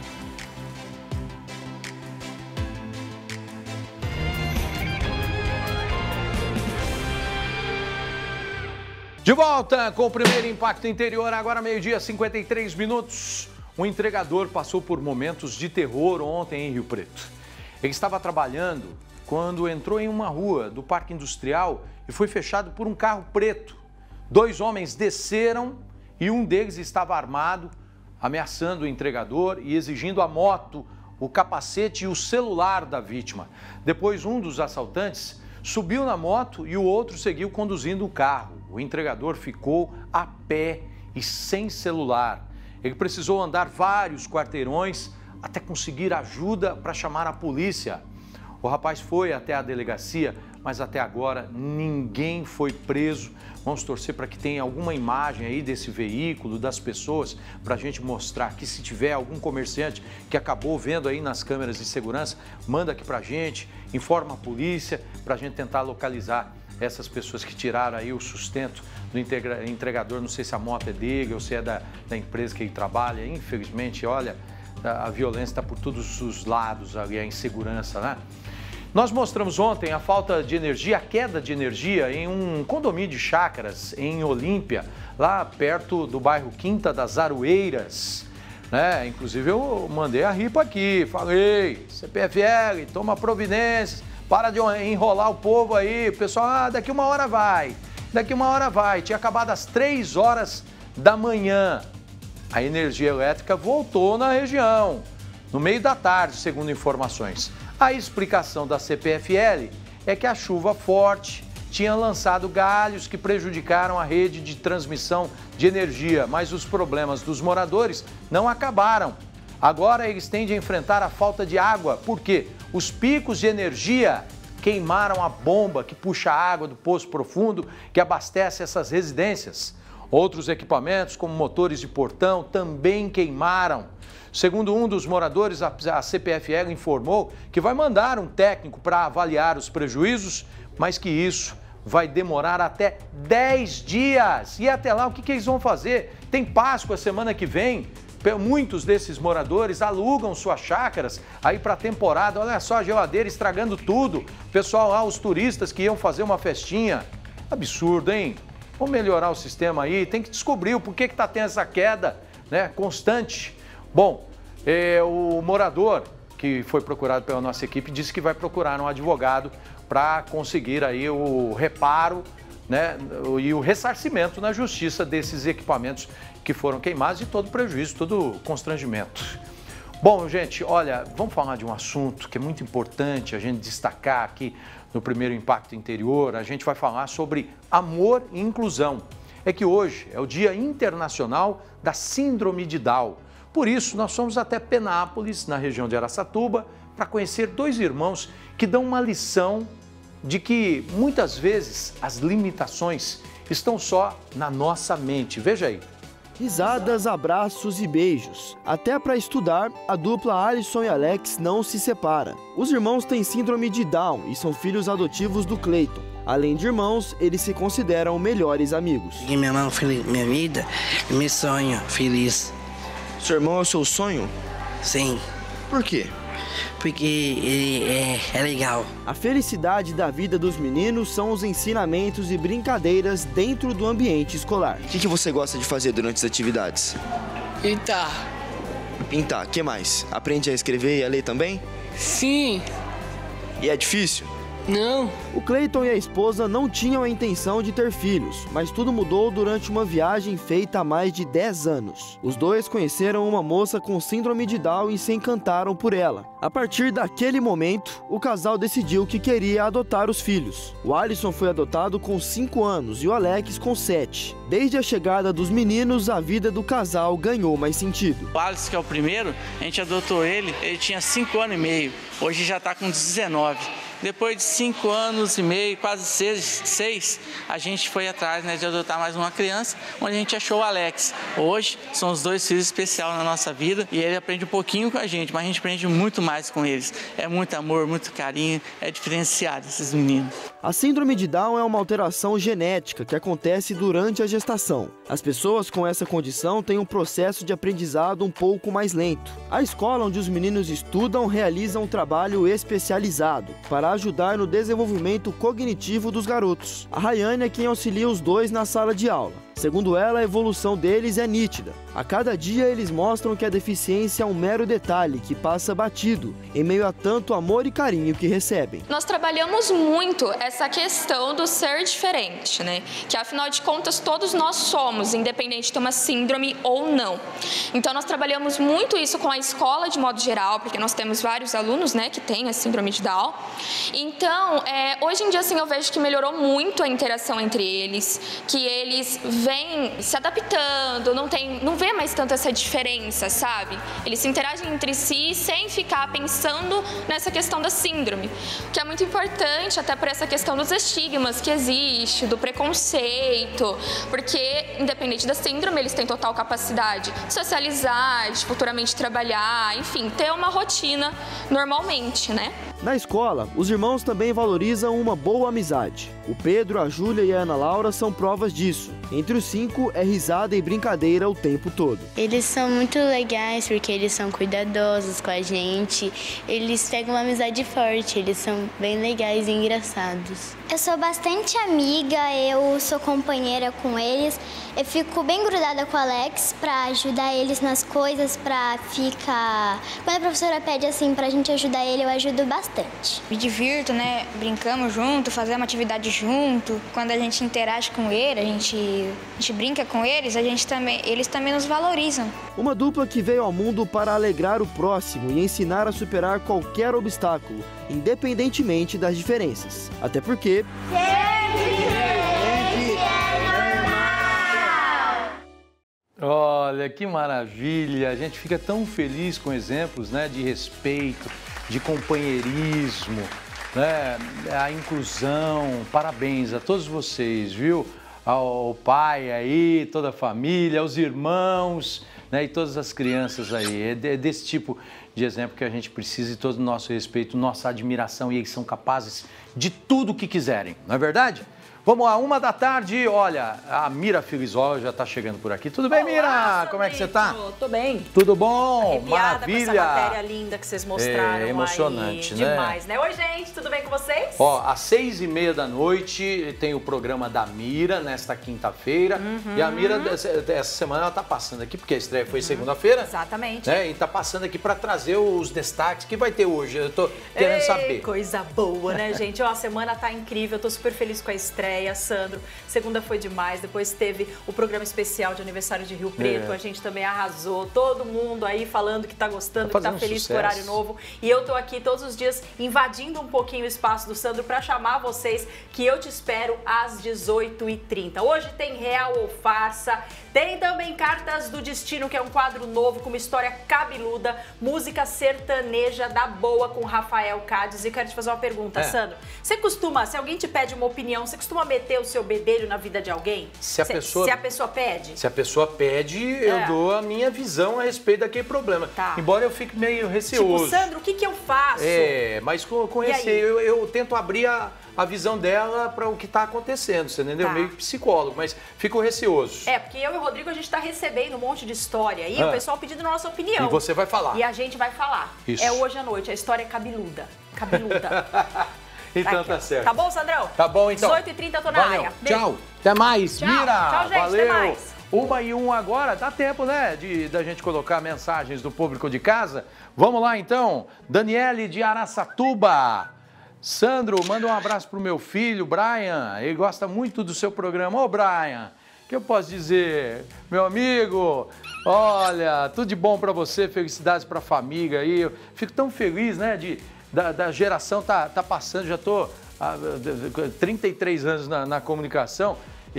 Speaker 1: De volta com o primeiro Impacto Interior, agora 12h 53 minutos. Um entregador passou por momentos de terror ontem em Rio Preto. Ele estava trabalhando quando entrou em uma rua do Parque Industrial e foi fechado por um carro preto. 2 homens desceram e um deles estava armado, ameaçando o entregador e exigindo a moto, o capacete e o celular da vítima. Depois, um dos assaltantes subiu na moto e o outro seguiu conduzindo o carro. O entregador ficou a pé e sem celular. Ele precisou andar vários quarteirões até conseguir ajuda para chamar a polícia. O rapaz foi até a delegacia, mas até agora ninguém foi preso. Vamos torcer para que tenha alguma imagem aí desse veículo, das pessoas, para a gente mostrar que se tiver algum comerciante que acabou vendo aí nas câmeras de segurança, manda aqui para a gente, informa a polícia para a gente tentar localizar essas pessoas que tiraram aí o sustento do entregador. Não sei se a moto é dele ou se é da empresa que ele trabalha. Infelizmente, olha, a violência está por todos os lados ali, a insegurança, né? Nós mostramos ontem a falta de energia, a queda de energia em um condomínio de chácaras em Olímpia, lá perto do bairro Quinta das Aroeiras, né? Inclusive eu mandei a ripa aqui, falei, CPFL, toma providências, para de enrolar o povo aí, o pessoal, daqui uma hora vai, tinha acabado às 3 horas da manhã, a energia elétrica voltou na região, no meio da tarde, segundo informações. A explicação da CPFL é que a chuva forte tinha lançado galhos que prejudicaram a rede de transmissão de energia, mas os problemas dos moradores não acabaram. Agora eles têm de enfrentar a falta de água, porque os picos de energia queimaram a bomba que puxa a água do poço profundo que abastece essas residências. Outros equipamentos, como motores de portão, também queimaram. Segundo um dos moradores, a CPFL informou que vai mandar um técnico para avaliar os prejuízos, mas que isso vai demorar até 10 dias. E até lá, o que eles vão fazer? Tem Páscoa semana que vem. Muitos desses moradores alugam suas chácaras aí para a temporada. Olha só a geladeira estragando tudo. Pessoal lá, os turistas que iam fazer uma festinha. Absurdo, hein? Vamos melhorar o sistema aí. Tem que descobrir o porquê que está tendo essa queda, né, constante. Bom, o morador que foi procurado pela nossa equipe disse que vai procurar um advogado para conseguir aí o reparo, né, e o ressarcimento na justiça desses equipamentos que foram queimados e todo prejuízo, todo constrangimento. Bom, gente, olha, vamos falar de um assunto que é muito importante a gente destacar aqui no primeiro Impacto Interior. A gente vai falar sobre amor e inclusão. É que hoje é o Dia Internacional da Síndrome de Down. Por isso, nós fomos até Penápolis, na região de Araçatuba, para conhecer 2 irmãos que dão uma lição de que muitas vezes as limitações estão só na nossa mente. Veja aí.
Speaker 12: Risadas, abraços e beijos. Até para estudar, a dupla Alisson e Alex não se separa. Os irmãos têm síndrome de Down e são filhos adotivos do Cleiton. Além de irmãos, eles se consideram melhores amigos.
Speaker 13: E meu irmão, minha vida, meu sonho, feliz.
Speaker 3: Seu irmão é o seu sonho?
Speaker 13: Sim.
Speaker 3: Por quê?
Speaker 13: Porque ele é legal.
Speaker 12: A felicidade da vida dos meninos são os ensinamentos e brincadeiras dentro do ambiente escolar.
Speaker 3: O que você gosta de fazer durante as atividades?
Speaker 13: Pintar.
Speaker 3: Pintar, o que mais? Aprende a escrever e a ler também?
Speaker 13: Sim.
Speaker 3: E é difícil?
Speaker 13: Não.
Speaker 12: O Cleiton e a esposa não tinham a intenção de ter filhos, mas tudo mudou durante uma viagem feita há mais de 10 anos. Os dois conheceram uma moça com síndrome de Down e se encantaram por ela. A partir daquele momento, o casal decidiu que queria adotar os filhos. O Alisson foi adotado com 5 anos e o Alex com 7. Desde a chegada dos meninos, a vida do casal ganhou mais sentido.
Speaker 14: O Alisson, que é o primeiro, a gente adotou ele tinha 5 anos e meio, hoje já está com 19. Depois de 5 anos e meio, quase 6, a gente foi atrás, né, de adotar mais uma criança, onde a gente achou o Alex. Hoje, são os 2 filhos especiais na nossa vida e ele aprende um pouquinho com a gente, mas a gente aprende muito mais com eles. É muito amor, muito carinho, é diferenciado esses meninos.
Speaker 12: A síndrome de Down é uma alteração genética que acontece durante a gestação. As pessoas com essa condição têm um processo de aprendizado um pouco mais lento. A escola onde os meninos estudam realiza um trabalho especializado para ajudar no desenvolvimento cognitivo dos garotos. A Rayane é quem auxilia os dois na sala de aula. Segundo ela, a evolução deles é nítida. A cada dia eles mostram que a deficiência é um mero detalhe que passa batido, em meio a tanto amor e carinho que recebem.
Speaker 15: Nós trabalhamos muito essa questão do ser diferente, né? Que afinal de contas todos nós somos, independente de ter uma síndrome ou não. Então nós trabalhamos muito isso com a escola de modo geral, porque nós temos vários alunos, né, que têm a síndrome de Down. Então, hoje em dia assim, eu vejo que melhorou muito a interação entre eles, que eles vêm se adaptando, não vê mais tanto essa diferença, sabe? Eles se interagem entre si sem ficar pensando nessa questão da síndrome, que é muito importante até por essa questão dos estigmas que existe, do preconceito, porque independente da síndrome, eles têm total capacidade de socializar, de futuramente trabalhar, enfim, ter uma rotina normalmente, né?
Speaker 12: Na escola, os irmãos também valorizam uma boa amizade. O Pedro, a Júlia e a Ana Laura são provas disso. Entre os 5 é risada e brincadeira o tempo todo.
Speaker 16: Eles são muito legais porque eles são cuidadosos com a gente. Eles pegam uma amizade forte, eles são bem legais e engraçados.
Speaker 17: Eu sou bastante amiga, eu sou companheira com eles. Eu fico bem grudada com o Alex para ajudar eles nas coisas, para ficar... Quando a professora pede assim pra gente ajudar ele, eu ajudo bastante.
Speaker 18: Me divirto, né? Brincamos junto, fazemos uma atividade junto. Quando a gente interage com ele, a gente brinca com eles, eles também nos valorizam.
Speaker 12: Uma dupla que veio ao mundo para alegrar o próximo e ensinar a superar qualquer obstáculo, independentemente das diferenças. Até porque...
Speaker 1: Olha, que maravilha! A gente fica tão feliz com exemplos, né, de respeito, de companheirismo, né, a inclusão. Parabéns a todos vocês, viu? Ao pai aí, toda a família, aos irmãos, né, e todas as crianças aí. É desse tipo de exemplo que a gente precisa e todo o nosso respeito, nossa admiração, e eles são capazes de tudo o que quiserem, não é verdade? Vamos lá, 1 da tarde, olha, a Mira Filizola já está chegando por aqui. Tudo bem, Mira? Como é que você está?
Speaker 19: Tô bem.
Speaker 1: Tudo bom?
Speaker 19: Arrepiada
Speaker 1: Maravilha.
Speaker 19: Com essa matéria linda que vocês mostraram.
Speaker 1: É emocionante,
Speaker 19: aí.
Speaker 1: né?
Speaker 19: Demais, né? Oi, gente, tudo bem com vocês?
Speaker 1: Ó, às 6h30 da noite tem o programa da Mira, nesta quinta-feira. E a Mira, essa semana, ela está passando aqui, porque a estreia foi segunda-feira.
Speaker 19: Exatamente.
Speaker 1: Né? E está passando aqui para trazer os destaques que vai ter hoje. Eu tô querendo saber.
Speaker 19: Coisa boa, né, gente? Ó, a semana tá incrível, eu tô super feliz com a estreia. estreia, Sandro. Segunda foi demais, depois teve o programa especial de aniversário de Rio Preto, a gente também arrasou, todo mundo aí falando que tá gostando, que tá feliz com o horário novo. E eu tô aqui todos os dias invadindo um pouquinho o espaço do Sandro para chamar vocês, que eu te espero às 18h30. Hoje tem Real ou Farsa, tem também Cartas do Destino, que é um quadro novo com uma história cabeluda, música sertaneja da boa com Rafael Cádiz. E quero te fazer uma pergunta, Sandro. Você costuma, se alguém te pede uma opinião, você costuma meter o seu bedelho na vida de alguém?
Speaker 1: Se a pessoa
Speaker 19: pede?
Speaker 1: Se a pessoa pede, eu dou a minha visão a respeito daquele problema. Embora eu fique meio receoso.
Speaker 19: Tipo, Sandro, o que eu faço?
Speaker 1: Mas com receio, eu tento abrir a visão dela para o que está acontecendo, você entendeu? Meio psicólogo, mas fico receoso.
Speaker 19: Porque eu e o Rodrigo, a gente está recebendo um monte de história aí, o pessoal pedindo a nossa opinião.
Speaker 1: E você vai falar.
Speaker 19: E a gente vai falar.
Speaker 1: Isso.
Speaker 19: É hoje à noite, a história é cabeluda. Cabeluda.
Speaker 1: Então
Speaker 19: aqui,
Speaker 1: tá certo.
Speaker 19: Tá bom, Sandrão?
Speaker 1: Tá bom, então.
Speaker 19: 18h30 eu tô na área.
Speaker 1: Tchau. Até mais.
Speaker 19: Tchau.
Speaker 1: Mira.
Speaker 19: Tchau, gente.
Speaker 1: Valeu.
Speaker 19: Até mais.
Speaker 1: 1h01 agora, dá tempo, né, da gente colocar mensagens do público de casa. Vamos lá, então. Daniele de Araçatuba. Sandro, manda um abraço pro meu filho, Brian. Ele gosta muito do seu programa. Ô, Brian, o que eu posso dizer? Meu amigo, olha, tudo de bom para você, felicidades para a família aí. Eu fico tão feliz, né, da geração tá passando, já tô há 33 anos na comunicação.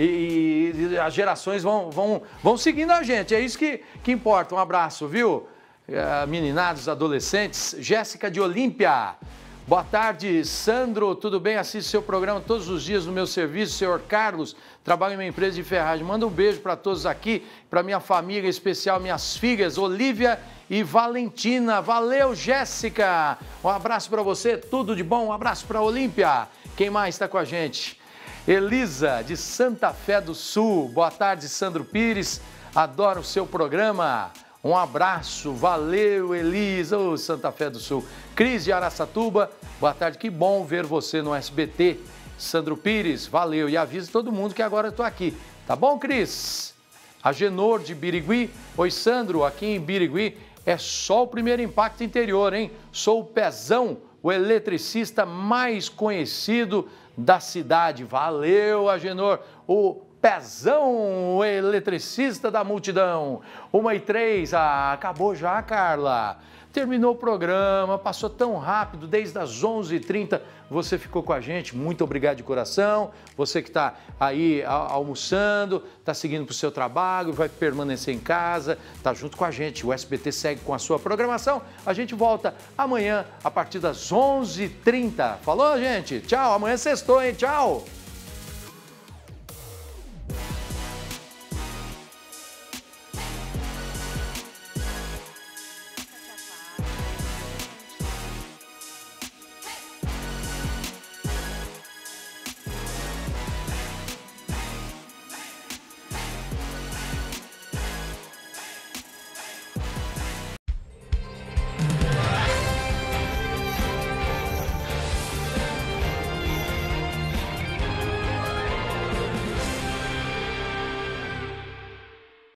Speaker 1: E as gerações vão seguindo a gente, é isso que importa. Um abraço, viu? Meninados, adolescentes. Jéssica de Olímpia. Boa tarde, Sandro, tudo bem? Assisto seu programa todos os dias no meu serviço, senhor Carlos, trabalho em uma empresa de ferragem. Manda um beijo para todos aqui, para minha família, em especial minhas filhas, Olivia e Valentina. Valeu, Jéssica! Um abraço para você, tudo de bom, um abraço para Olímpia. Quem mais está com a gente? Elisa, de Santa Fé do Sul. Boa tarde, Sandro Pires, adoro o seu programa. Um abraço, valeu, Elisa, ô Santa Fé do Sul. Cris de Araçatuba, boa tarde, que bom ver você no SBT. Sandro Pires, valeu, e avisa todo mundo que agora eu tô aqui. Tá bom, Cris? Agenor de Birigui, oi Sandro, aqui em Birigui é só o primeiro impacto interior, hein? Sou o Pezão, o eletricista mais conhecido da cidade. Valeu, Agenor, o Pezão, o eletricista da multidão. 1h03, acabou já, Carla. Terminou o programa, passou tão rápido, desde as 11h30 você ficou com a gente, muito obrigado de coração. Você que está aí almoçando, está seguindo para o seu trabalho, vai permanecer em casa, está junto com a gente. O SBT segue com a sua programação. A gente volta amanhã a partir das 11h30. Falou, gente? Tchau, amanhã sextou, hein? Tchau!